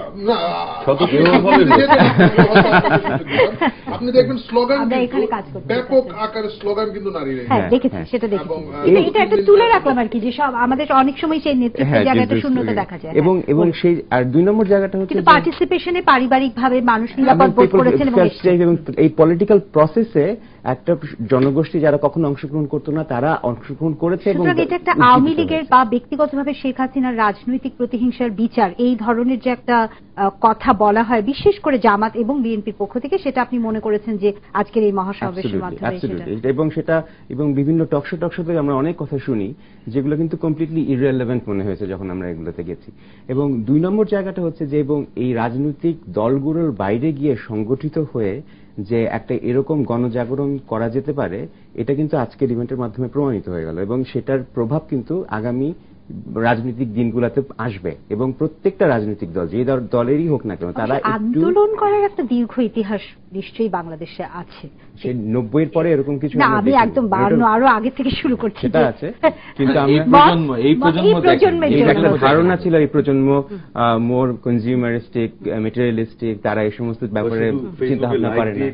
আপনি দেখবেন স্লোগান ব্যাপক আকারের স্লোগান কিন্তু নারীরা দেখেছি, সেটা দেখেছি। এটা একটা তুলে রাখলাম আর কি, যে সব আমাদের অনেক সময় সেই নেতৃত্বের জায়গাটা শূন্যতা দেখা যায়। এবং সেই আর দুই নম্বর জায়গাটা হচ্ছে কিন্তু পার্টিসিপেশনে পারিবারিক ভাবে মানুষ নিরাপদ বোধ করেছেন এবং এই পলিটিক্যাল প্রসেসে একটা জনগোষ্ঠী যারা কখনো অংশগ্রহণ করতো না তারা অংশগ্রহণ করেছে। এবং এটা একটা আওয়ামী লীগের বা ব্যক্তিগতভাবে শেখ হাসিনার রাজনৈতিক প্রতিহিংসার বিচার, এই ধরনের যে একটা কথা বলা হয় বিশেষ করে জামাত এবং বিএনপির পক্ষ থেকে, সেটা আপনি মনে করেছেন যে আজকের এই মহাসমাবেশের মাধ্যমে এবং বিভিন্ন টকশোতে আমরা অনেক কথা শুনি যেগুলো কিন্তু কমপ্লিটলি ইররিলেভেন্ট মনে হয়েছে যখন আমরা এগুলোতে গেছি। এবং দুই নম্বর জায়গাটা হচ্ছে যে এবং এই রাজনৈতিক দলগুলোর বাইরে গিয়ে সংগঠিত হয়ে যে একটা এরকম গণজাগরণ করা যেতে পারে, এটা কিন্তু আজকের ইভেন্টের মাধ্যমে প্রমাণিত হয়ে গেল এবং সেটার প্রভাব কিন্তু আগামী রাজনৈতিক দিনগুলোতে আসবে। এবং প্রত্যেকটা রাজনৈতিক দল যে দলেরই হোক না কেন, তারা আন্দোলন করার একটা দীর্ঘ ইতিহাস নিশ্চয়ই বাংলাদেশে আছে। সেই 90-এর পরে এরকম কিছু না, আমি একদম 52 আরো আগে থেকে শুরু করছি, সেটা আছে। কিন্তু এই প্রজন্মের একটা ধারণা ছিল এই প্রজন্ম মোর কনজিউমারিস্টিক, মেটেরিয়ালিস্টিক, তারা এই সমস্ত ব্যাপারে চিন্তা ভাবনা করে না।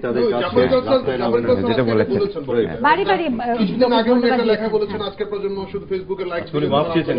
যেটা বলেছেন বাড়ি বাড়ি কিছুদিন আগে উনি একটা লেখা বলেছেন, আজকের প্রজন্ম শুধু ফেসবুকে লাইক করে মাফ চেয়েছেন,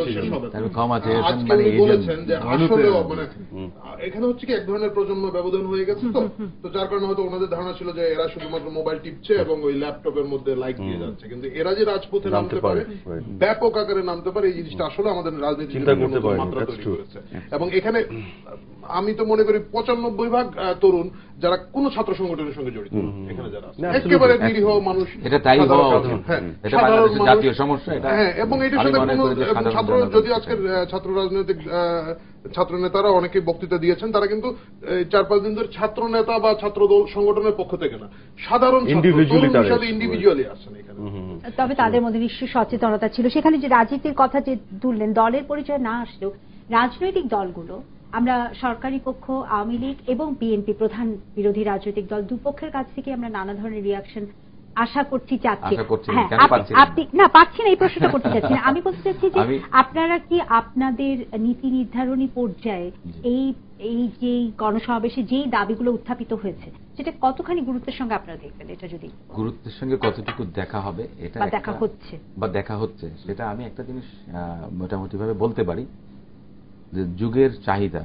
বলেছেন যে আসলে মানে এখানে হচ্ছে কি এক ধরনের প্রজন্ম ব্যবধান হয়ে গেছে, তো যার কারণে হয়তো ওনাদের ধারণা ছিল যে এরা শুধুমাত্র মোবাইল টিপছে এবং ওই ল্যাপটপের মধ্যে লাইক দিয়ে যাচ্ছে, কিন্তু এরা যে রাজপথে নামতে পারে, ব্যাপক আকারে নামতে পারে, এই জিনিসটা আসলে আমাদের রাজনীতির মাত্রা তৈরি করেছে। এবং এখানে আমি তো মনে করি 95% তরুণ যারা কোন ছাত্র সংগঠনের সঙ্গে জড়িত, এখানে যারা একেবারে নিরীহ মানুষ, এটা তাই হওয়া উচিত, এটা বাংলাদেশের জাতীয় সমস্যা। এটা এবং এটার সাথে কোনো ছাত্র, যদি আজকের ছাত্র রাজনৈতিক ছাত্র নেতারা অনেকে বক্তৃতা দিয়েছেন, তারা কিন্তু 4-5 দিন ধরে ছাত্র নেতা বা ছাত্র দল সংগঠনের পক্ষ থেকে না, সাধারণ ইন্ডিভিজুয়ালি আছেন এখানে। তবে তাদের মধ্যে নিশ্চয়ই সচেতনতা ছিল। সেখানে যে রাজনীতির কথা যে তুললেন, দলের পরিচয় না আসলেও রাজনৈতিক দলগুলো, আমরা সরকারি পক্ষ আওয়ামী লীগ এবং বিএনপি প্রধান বিরোধী রাজনৈতিক দল দুপক্ষের কাছ থেকে আমরা নানা ধরনের রিয়াকশন আশা করছি, চাচ্ছি। হ্যাঁ, আপনি না পাচ্ছি না, এই প্রশ্নটা করতে চাচ্ছি না। আমি বলতে চাচ্ছি যে আপনারা কি আপনাদের নীতি নির্ধারণী পর্যায়ে এই যে গণসমাবেশে যেই দাবিগুলো উত্থাপিত হয়েছে সেটা কতখানি গুরুত্বের সঙ্গে আপনারা দেখবেন? এটা যদি গুরুত্বের সঙ্গে কতটুকু দেখা হবে, এটা দেখা হচ্ছে সেটা আমি একটা জিনিস মোটামুটি ভাবে বলতে পারি যে যুগের চাহিদা,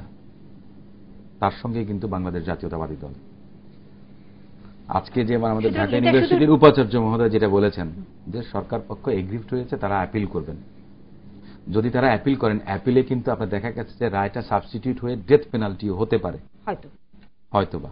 তার সঙ্গে কিন্তু বাংলাদেশ জাতীয়তাবাদী দল আজকে যে আমাদের ঢাকা ইউনিভার্সিটির উপাচার্য মহোদয় যেটা বলেছেন যে সরকার পক্ষ এগ্রিভড হয়েছে, তারা অ্যাপিল করবেন। যদি তারা অ্যাপিল করেন, অ্যাপিলে কিন্তু আপনার দেখা গেছে যে রায়টা সাবস্টিটিউট হয়ে ডেথ পেনাল্টিও হতে পারে হয়তোবা।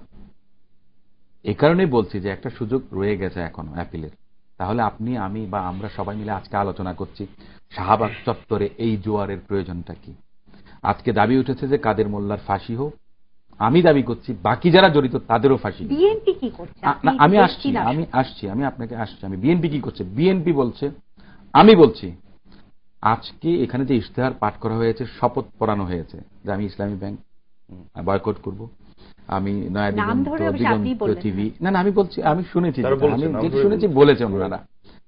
এই কারণেই বলছি যে একটা সুযোগ রয়ে গেছে এখনো অ্যাপিলের। তাহলে আপনি, আমি বা আমরা সবাই মিলে আজকে আলোচনা করছি শাহবাগ চত্বরে এই জোয়ারের প্রয়োজনটা কি। আজকে দাবি উঠেছে যে কাদের মোল্লার ফাঁসি হোক, আমি দাবি করছি বাকি যারা জড়িত তাদেরও ফাঁসি। বিএনপি কি করছে? আমি আপনাকে আসছি। আমি বিএনপি কি করছে, বিএনপি বলছে, আমি বলছি আজকে এখানে যে ইশতেহার পাঠ করা হয়েছে, শপথ পড়ানো হয়েছে যে আমি ইসলামী ব্যাংক বয়কট করব, আমি নয়াদিগন্ত টিভি, না আমি বলছি, আমি শুনেছি, বলেছে ওনারা।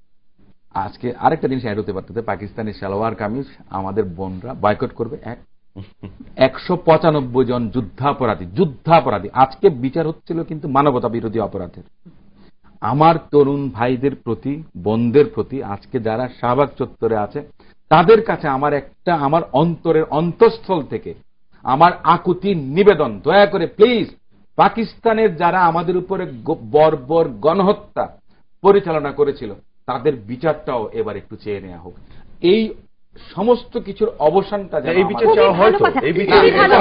আজকে আরেকটা জিনিস অ্যাড হতে পারতেছে, পাকিস্তানি সালোয়ার কামিজ আমাদের বোনরা বয়কট করবে, এক 195 জন যুদ্ধাপরাধী আজকে বিচার হচ্ছিল কিন্তু মানবতা বিরোধী অপরাধের। আমার তরুণ ভাইদের প্রতি, বোনদের প্রতি আজকে যারা শাহবাগ চত্বরে আছে তাদের কাছে আমার অন্তরের অন্তঃস্থল থেকে আমার আকুতি নিবেদন, দয়া করে প্লিজ পাকিস্তানের যারা আমাদের উপরে বর্বর গণহত্যা পরিচালনা করেছিল তাদের বিচারটাও এবার একটু চেয়ে নেওয়া হোক। এই সমস্ত কিছুর অবসানটা এই বিচার চাওয়া হয় তো, এই বিচার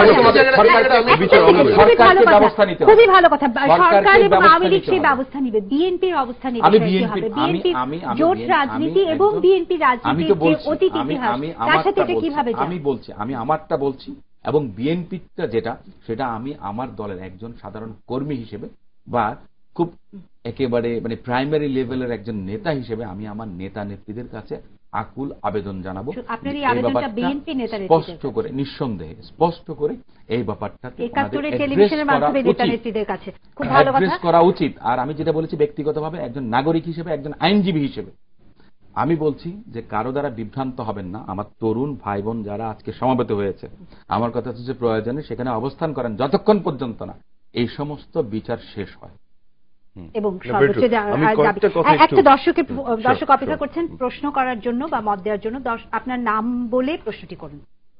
সরকারকে ব্যবস্থা নিতে হবে। খুবই ভালো কথা, সরকার এবং আওয়ামী লীগ সেই ব্যবস্থা নিবে। বিএনপির অবস্থা নিবে, বিএনপি জোট রাজনীতি এবং বিএনপি রাজনীতির যে অতীত ইতিহাস তার সাথে এটা কিভাবে যায়? আমি আমারটা বলছি এবং বিএনপিটা যেটা সেটা আমি আমার দলের একজন সাধারণ কর্মী হিসেবে বা খুব একেবারে মানে প্রাইমারি লেভেলের একজন নেতা হিসেবে আমি আমার নেতা নেত্রীদের কাছে আকুল আবেদন জানাবো স্পষ্ট করে, নিঃসন্দেহে স্পষ্ট করে এই ব্যাপারটাকে অ্যাড্রেস করা উচিত। আর আমি যেটা বলেছি ব্যক্তিগতভাবে একজন নাগরিক হিসেবে, একজন আইনজীবী হিসেবে আমি বলছি যে কারো দ্বারা বিভ্রান্ত হবেন না। আমার তরুণ ভাই বোন যারা আজকে সমবেত হয়েছে, আমার কথা হচ্ছে প্রয়োজনে সেখানে অবস্থান করেন যতক্ষণ পর্যন্ত না এই সমস্ত বিচার শেষ হয়। এবং একটা দর্শক অপেক্ষা করছেন প্রশ্ন করার জন্য বা মত দেওয়ার জন্য। আপনার নাম বলে প্রশ্নটি করুন।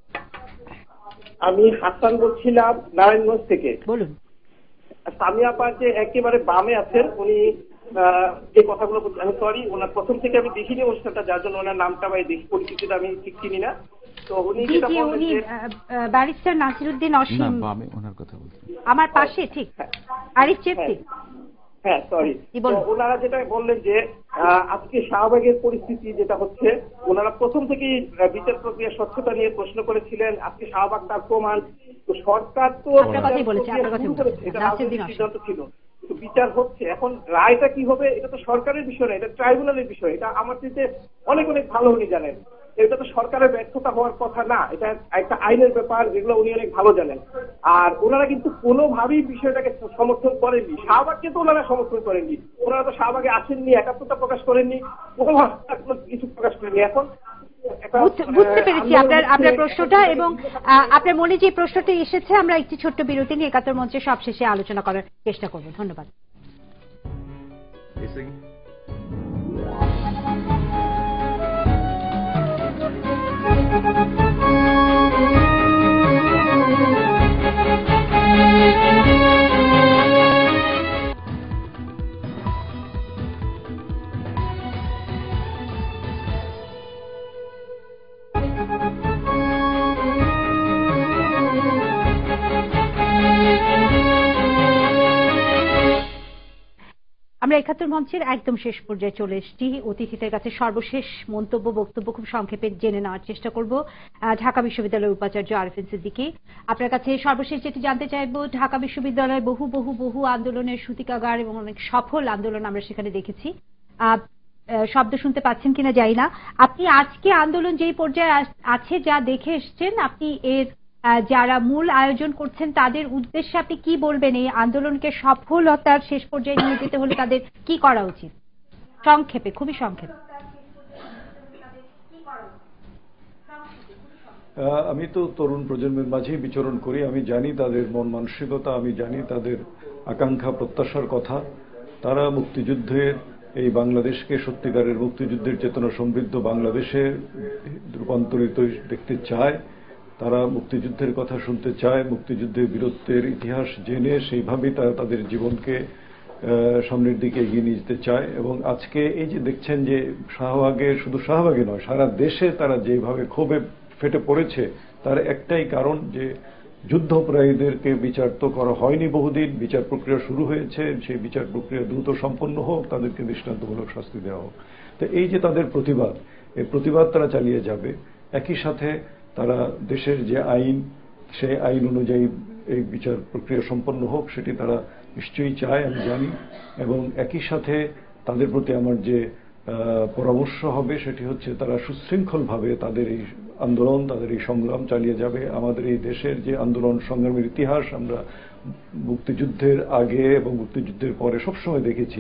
আমি হাসান বলছিলাম নারায়ণগঞ্জ থেকে। বলুন। সামিয়া আপা যে একেবারে বামে আছেন, উনি যে কথাগুলো আমি সরি ওনার প্রথম থেকে আমি দেখিনি অনুষ্ঠানটা, যার জন্য ওনার নামটা বা পরিচিতিটা আমি ঠিক চিনি না। তো উনি ব্যারিস্টার নাসিরউদ্দিন অসীম, ওনার কথা বলছি আমার পাশে ঠিক আরিফ চেপসি। হ্যাঁ সরি, ওনারা যেটা বললেন যে আজকে শাহবাগের পরিস্থিতি যেটা হচ্ছে, ওনারা প্রথম থেকেই বিচার প্রক্রিয়া স্বচ্ছতা নিয়ে প্রশ্ন করেছিলেন। আজকে শাহবাগ তার প্রমাণ। তো সরকার তো সিদ্ধান্ত ছিল, তো বিচার হচ্ছে। এখন রায়টা কি হবে এটা তো সরকারের বিষয় না, এটা ট্রাইব্যুনালের বিষয়। এটা আমার থেকে অনেক অনেক ভালো উনি জানেন। এটা তো সরকারের ব্যর্থতা হওয়ার কথা না, এটা একটা আইনের ব্যাপার, যেগুলো উনি অনেক ভালো জানেন। আর ওনারা কিন্তু কোনোভাবেই বিষয়টাকে সমর্থন করেননি। শাহবাগকে তো ওনারা সমর্থন করেননি, ওনারা তো শাহবাগে আসেননি, একাত্মতা প্রকাশ করেননি, কোনোভাবে কিছু প্রকাশ করেননি। এখন বুঝতে পেরেছি আপনার প্রশ্নটা, এবং আপনার মনে যে প্রশ্নটি এসেছে আমরা একটি ছোট্ট বিরতি নিয়ে একাত্তর মঞ্চে সবশেষে আলোচনা করার চেষ্টা করব। ধন্যবাদ। আমরা একাত্তর মঞ্চের একদম শেষ পর্যায়ে চলে এসেছি। অতিথিদের কাছে সর্বশেষ মন্তব্য, বক্তব্য খুব সংক্ষেপে জেনে নেওয়ার চেষ্টা করব। ঢাকা বিশ্ববিদ্যালয়ের উপাচার্য আরিফিন সিদ্দিকী, আপনার কাছে সর্বশেষ যেটি জানতে চাইব, ঢাকা বিশ্ববিদ্যালয়ে বহু বহু বহু আন্দোলনের সূতিকাগার এবং অনেক সফল আন্দোলন আমরা সেখানে দেখেছি। শব্দ শুনতে পাচ্ছেন কিনা জানি না। আপনি আজকে আন্দোলন যেই পর্যায়ে আছে যা দেখে এসছেন, আপনি এর যারা মূল আয়োজন করছেন তাদের উদ্দেশ্যে আপনি কি বলবেন? এই আন্দোলনকে সফলতার শেষ পর্যায়ে নিয়ে যেতে হলে তাদের কি করা উচিত? সংক্ষেপে, খুবই সংক্ষেপে। আমি তো তরুণ প্রজন্মের মাঝেই বিচরণ করি, আমি জানি তাদের মন মানসিকতা, আমি জানি তাদের আকাঙ্ক্ষা প্রত্যাশার কথা। তারা মুক্তিযুদ্ধের এই বাংলাদেশকে সত্যিকারের মুক্তিযুদ্ধের চেতনা সমৃদ্ধ বাংলাদেশে রূপান্তরিত দেখতে চায়। তারা মুক্তিযুদ্ধের কথা শুনতে চায়, মুক্তিযুদ্ধের বীরত্বের ইতিহাস জেনে সেইভাবেই তারা তাদের জীবনকে সামনের দিকে এগিয়ে নিয়ে যেতে চায়। এবং আজকে এই যে দেখছেন যে শাহবাগে, শুধু শাহবাগে নয় সারা দেশে তারা যেভাবে ক্ষোভে ফেটে পড়েছে, তার একটাই কারণ যে যুদ্ধাপরাধীদেরকে বিচার তো করা হয়নি বহুদিন, বিচার প্রক্রিয়া শুরু হয়েছে, সেই বিচার প্রক্রিয়া দ্রুত সম্পন্ন হোক, তাদেরকে দৃষ্টান্তমূলক শাস্তি দেওয়া হোক। তো এই যে তাদের প্রতিবাদ, এই প্রতিবাদ তারা চালিয়ে যাবে। একই সাথে তারা দেশের যে আইন, সেই আইন অনুযায়ী এই বিচার প্রক্রিয়া সম্পন্ন হোক সেটি তারা নিশ্চয়ই চায়, আমি জানি। এবং একই সাথে তাদের প্রতি আমার যে পরামর্শ হবে সেটি হচ্ছে তারা সুশৃঙ্খলভাবে তাদের এই আন্দোলন, তাদের এই সংগ্রাম চালিয়ে যাবে। আমাদের এই দেশের যে আন্দোলন সংগ্রামের ইতিহাস আমরা মুক্তিযুদ্ধের আগে এবং মুক্তিযুদ্ধের পরে সবসময় দেখেছি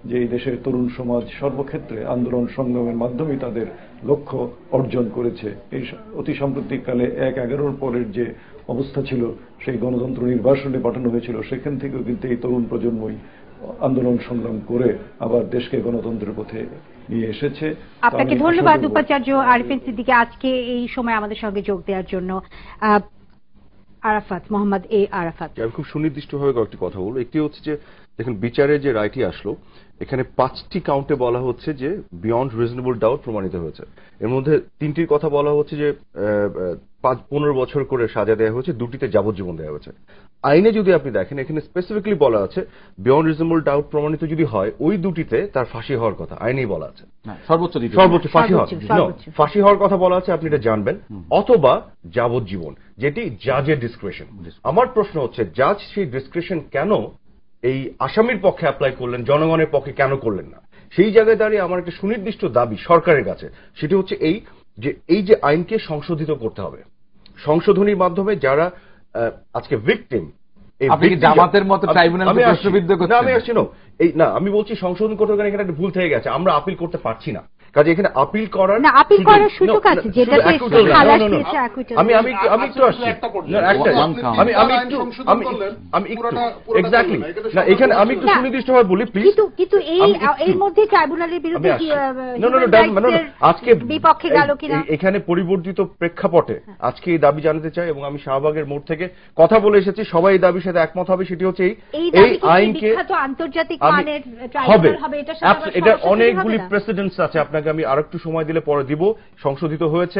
যে এই দেশের তরুণ সমাজ সর্বক্ষেত্রে আন্দোলন সংগ্রামের মাধ্যমেই তাদের লক্ষ্য অর্জন করেছে। এই অতি সাম্প্রতিককালে ১/১১ পরের যে অবস্থা ছিল, সেই গণতন্ত্র নির্বাসনে পাঠানো হয়েছিল, সেখান থেকেও কিন্তু এই তরুণ প্রজন্মই আন্দোলন সংগ্রাম করে আবার দেশকে গণতন্ত্রের পথে নিয়ে এসেছে। আপনাকে ধন্যবাদ উপাচার্য আরিফিন সিদ্দিকী আজকে এই সময় আমাদের সঙ্গে যোগ দেওয়ার জন্য। আরাফাত, মোহাম্মদ এ আরাফাত। আমি খুব সুনির্দিষ্টভাবে কয়েকটি কথা বলবো। একটি হচ্ছে যে দেখুন, বিচারের যে রায়টি আসলো, এখানে 5টি কাউন্টে বলা হচ্ছে যে বিয়ন্ড রিজনেবল ডাউট প্রমাণিত হয়েছে। এর মধ্যে 3টির কথা বলা হচ্ছে যে 15 বছর করে সাজা দেওয়া হয়েছে, 2টিতে যাবজ্জীবন দেওয়া হয়েছে। আইনে যদি আপনি দেখেন, এখানে স্পেসিফিকলি বলা আছে বিয়ন্ড রিজনেবল ডাউট প্রমাণিত যদি হয়, ওই 2টিতে তার ফাঁসি হওয়ার কথা আইনেই বলা আছে। সর্বোচ্চ ফাঁসি হওয়ার কথা বলা আছে, আপনি এটা জানবেন, অথবা যাবজ্জীবন, যেটি জাজের ডিসক্রিশন। আমার প্রশ্ন হচ্ছে, জাজ সেই ডিসক্রিশন কেন এই আসামির পক্ষে অ্যাপ্লাই করলেন, জনগণের পক্ষে কেন করলেন না? সেই জায়গায় দাঁড়িয়ে আমার একটা সুনির্দিষ্ট দাবি সরকারের কাছে, সেটি হচ্ছে এই যে আইনকে সংশোধিত করতে হবে। সংশোধনীর মাধ্যমে যারা আজকে ভিকটিম, জামাতের মতো ট্রাইব্যুনাল প্রশ্নবিদ্ধ করতে, আমি আসছি না, আমি বলছি সংশোধন করতে গেলে এখানে একটা ভুল থেকে গেছে, আমরা আপিল করতে পারছি না। কাজে এখানে আপিল করার সুযোগ আছে, যেটাতে আমি একটু আসছি, আমি এক্স্যাক্টলি না, এখানে আমি একটু সুনির্দিষ্টভাবে বলি প্লিজ। কিন্তু এর মধ্যে ট্রাইব্যুনালের বিরুদ্ধে আজকে বিপক্ষে গেল কিনা, এখানে পরিবর্তিত প্রেক্ষাপটে আজকে এই দাবি জানাতে চাই, এবং আমি শাহবাগের মোড় থেকে কথা বলে এসেছি, সবাই এই দাবির সাথে একমত হবে। সেটি হচ্ছে এই আইনকে আন্তর্জাতিক মানের হবে, এটা অনেকগুলি প্রেসিডেন্টস আছে, আপনাকে আমি আরেকটু সময় দিলে পরে দিব। সংশোধিত হয়েছে,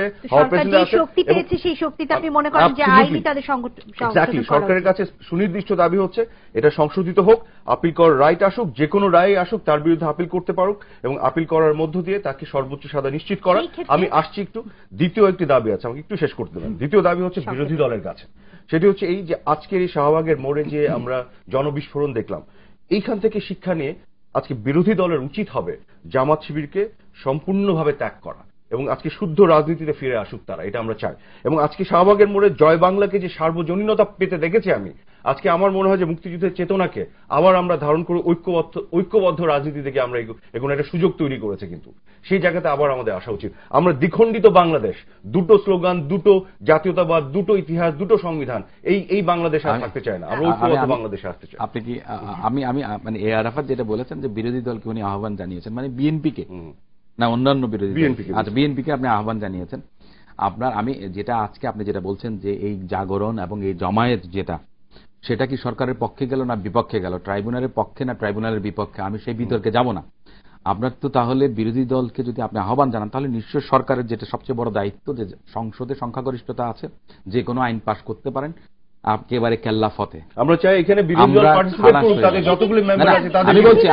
সরকারের কাছে সুনির্দিষ্ট দাবি হচ্ছে এটা সংশোধিত হোক, আপিল করার রাইট আসুক, যে কোনো রায় আসুক, তার বিরুদ্ধে আপিল করতে পারুক, এবং আপিল করার মধ্য দিয়ে তাকে সর্বোচ্চ সাজা নিশ্চিত করা। আমি আসছি একটু, দ্বিতীয় একটি দাবি আছে, আমাকে একটু শেষ করতে দেবেন। দ্বিতীয় দাবি হচ্ছে বিরোধী দলের কাছে, সেটি হচ্ছে এই যে আজকের এই শাহবাগের মোড়ে যে আমরা জনবিস্ফোরণ দেখলাম, এইখান থেকে শিক্ষা নিয়ে আজকে বিরোধী দলের উচিত হবে জামাত শিবিরকে সম্পূর্ণভাবে ত্যাগ করা, এবং আজকে শুদ্ধ রাজনীতিতে ফিরে আসুক তারা, এটা আমরা চাই। এবং আজকে শাহবাগের মোড়ে জয় বাংলাকে যে সার্বজনীনতা পেতে দেখেছি আমি, আজকে আমার মনে হয় যে মুক্তিযুদ্ধের চেতনাকে আবার আমরা ধারণ করে ঐক্যবদ্ধ রাজনীতি থেকে আমরা এখন একটা সুযোগ তৈরি করেছে, কিন্তু সেই জায়গাতে আবার আমাদের আসা উচিত। আমরা দ্বিখণ্ডিত বাংলাদেশ, দুটো স্লোগান, দুটো জাতীয়তাবাদ, দুটো ইতিহাস, দুটো সংবিধান, এই বাংলাদেশ আর থাকতে চায় না, আমরা ঐক্যবদ্ধ বাংলাদেশে আসতে চাই। আপনি কি আমি মানে এ আরাফাত যেটা বলেছেন যে বিরোধী দলকে উনি আহ্বান জানিয়েছেন, মানে বিএনপিকে না অন্যান্য বিরোধী দল, আচ্ছা বিএনপিকে আপনি আহ্বান জানিয়েছেন। আমি যেটা আজকে আপনি যেটা বলছেন যে এই জাগরণ এবং এই জমায়েত যেটা, সেটা কি সরকারের পক্ষে গেল না বিপক্ষে গেল, ট্রাইব্যুনালের পক্ষে না ট্রাইব্যুনালের বিপক্ষে, আমি সেই বিতর্কে যাব না। আপনার তো তাহলে বিরোধী দলকে যদি আপনি আহ্বান জানান, তাহলে নিশ্চয়ই সরকারের যেটা সবচেয়ে বড় দায়িত্ব, যে সংসদে সংখ্যাগরিষ্ঠতা আছে, যে কোনো আইন পাশ করতে পারেন একেবারে কেল্লা ফতে। আমরা চাই এখানে বিরোধী দল পার্টিসিপেট করুক, তাদের যতগুলো মেম্বার আছে তাদের, আমি বলছি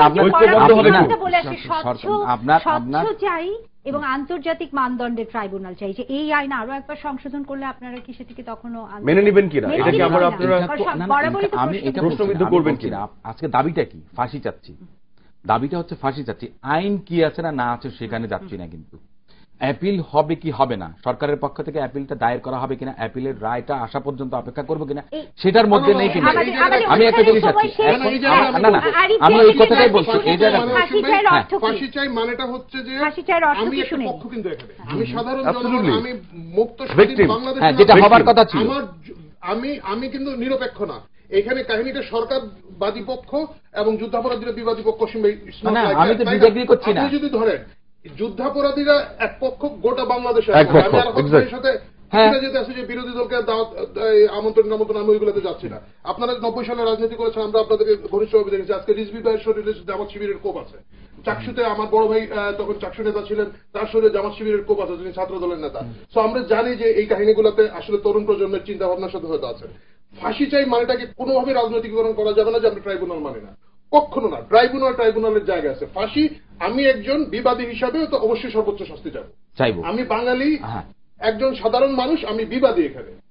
আপনার চাই এবং আন্তর্জাতিক মানদণ্ডের ট্রাইব্যুনাল চাই, যে এই আইন আরো একবার সংশোধন করলে আপনারা কি সেটিকে তখনো মেনে নেবেন কিনা, এটা কি আবার আপনারা আমি এটা প্রশ্নবিদ্ধ করবেন কিনা? আজকে দাবিটা কি? ফাঁসি চাচ্ছি, দাবিটা হচ্ছে ফাঁসি চাচ্ছি। আইন কি আছে না আছে সেখানে যাচ্ছি না, কিন্তু অ্যাপিল হবে কি হবে না, সরকারের পক্ষ থেকে অ্যাপিলটা দায়ের করা হবে কিনা, অ্যাপিলের রায়টা আসা পর্যন্ত অপেক্ষা করবো কিনা, সেটার মধ্যে নেই কিনা। আমি একটা জিনিস আছি, না আমি এই কথাটাই বলছি, এই জায়গায় ফাঁসি চাই মানেটা হচ্ছে যে আমি একটা পক্ষ, কিন্তু এখানে আমি সাধারণ জনগণ, আমি মুক্ত স্বাধীন বাংলাদেশ, যেটা হবার কথা ছিল, আমি কিন্তু নিরপেক্ষ না। এখানে কাহিনীটা সরকারবাদী পক্ষ এবং যুদ্ধাপরাধীরা বিবাদী পক্ষ। আমি তো ডিসএগ্রি করছি না। আপনি যদি ধরেন যুদ্ধাপরাধীরা এক পক্ষ, গোটা বাংলাদেশে সাথে যেতে আছে যে বিরোধী দলকে আমন্ত্রণ, আমি ওইগুলোতে যাচ্ছি না। আপনারা 90 সালে রাজনীতি করেছেন, আমরা আপনাদেরকে ঘনিষ্ঠভাবে দেখেছি। আজকে রিজভী ভাইয়ের শরীরে জামাত শিবিরের কোপ আছে, চাকসুতে আমার বড় ভাই তখন চাকসু নেতা ছিলেন, তার শরীরে জামাত শিবিরের কোপ আছে, তিনি ছাত্র দলের নেতা। তো আমরা জানি যে এই কাহিনীগুলোতে আসলে তরুণ প্রজন্মের চিন্তা ভাবনার সাথে হয়তো আছে। ফাঁসি চাই মানেটাকে কোনোভাবে রাজনৈতিকীকরণ করা যাবে না যে আমরা ট্রাইব্যুনাল মানি না, কখনো না। ট্রাইব্যুনালের জায়গা আছে। ফাঁসি, আমি একজন বিবাদী হিসাবে তো অবশ্যই সর্বোচ্চ শাস্তি চাইবো। আমি বাঙালি, একজন সাধারণ মানুষ, আমি বিবাদী এখানে।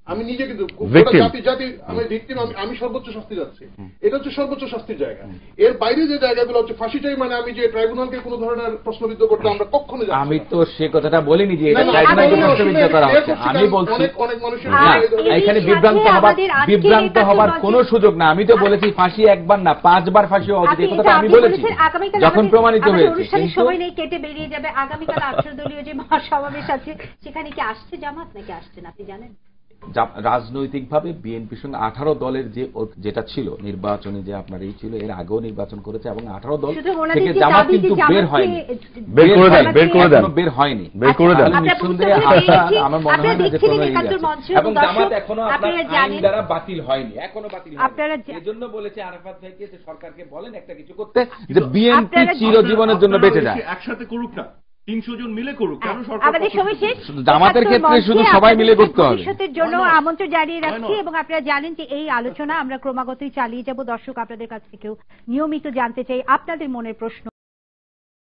আমি নিজে কিন্তু Victim. জাতি আমি ভিকটিম, আমি সর্বোচ্চ শাস্তি যাচ্ছি, এটা হচ্ছে সর্বোচ্চ শাস্তির জায়গা। এর বাইরে যে জায়গাগুলো হচ্ছে ফাঁসিটাই, মানে আমি যে ট্রাইব্যুনালকে কোনো ধরনের প্রশ্নবিদ্ধ করতে আমরা কখনো যাচ্ছি না। আমি তো সে কথাটা বলিনি যে এটা ট্রাইব্যুনালকে প্রশ্নবিদ্ধ করা হচ্ছে, আমি বলছি অনেক মানুষের এখানে বিভ্রান্ত হবার কোনো সুযোগ না। আমি তো বলেছি ফাঁসি একবার না 5 বার ফাঁসি হওয়া উচিত, এই কথাটা আমি বলেছি যখন প্রমাণিত হয়েছে। কিন্তু সময় নেই, কেটে বেরিয়ে যাবে। আগামীকাল 18 দলীয় যে মহাসমাবেশ আছে সেখানে কি আসছে জামাত নাকি আসছে না আপনি জানেন? রাজনৈতিকভাবে বিএনপির সঙ্গে 18 দলের যেটা ছিল নির্বাচনে, যে আপনার এই ছিল, এর আগেও নির্বাচন করেছে এবং 18 দল থেকে জামাত কিন্তু বের হয়নি, বের হয়নি। নিঃসন্দেহে আমার মনে হয় না যে কোনো এবং জামাত এখনো আপনার আইন দ্বারা বাতিল হয়নি, এখনো বাতিল হয়নি। এজন্য বলেছে আরাফাত ভাইকে যে সরকারকে বলেন একটা কিছু করতে, যে বিএনপি চিরজীবনের জন্য বেঁচে যায়। একসাথে করুক না, 300 জন মিলে করুক, কেন সরকার? আমাদের সময় শেষ। জামাতের ক্ষেত্রে শুধু সবাই মিলে করতে হবে। ভবিষ্যতের জন্য আমন্ত্রণ জানিয়ে রাখছি এবং আপনারা জানেন যে এই আলোচনা আমরা ক্রমাগতই চালিয়ে যাব। দর্শক, আপনাদের কাছ থেকেও নিয়মিত জানতে চাই আপনাদের মনের প্রশ্ন।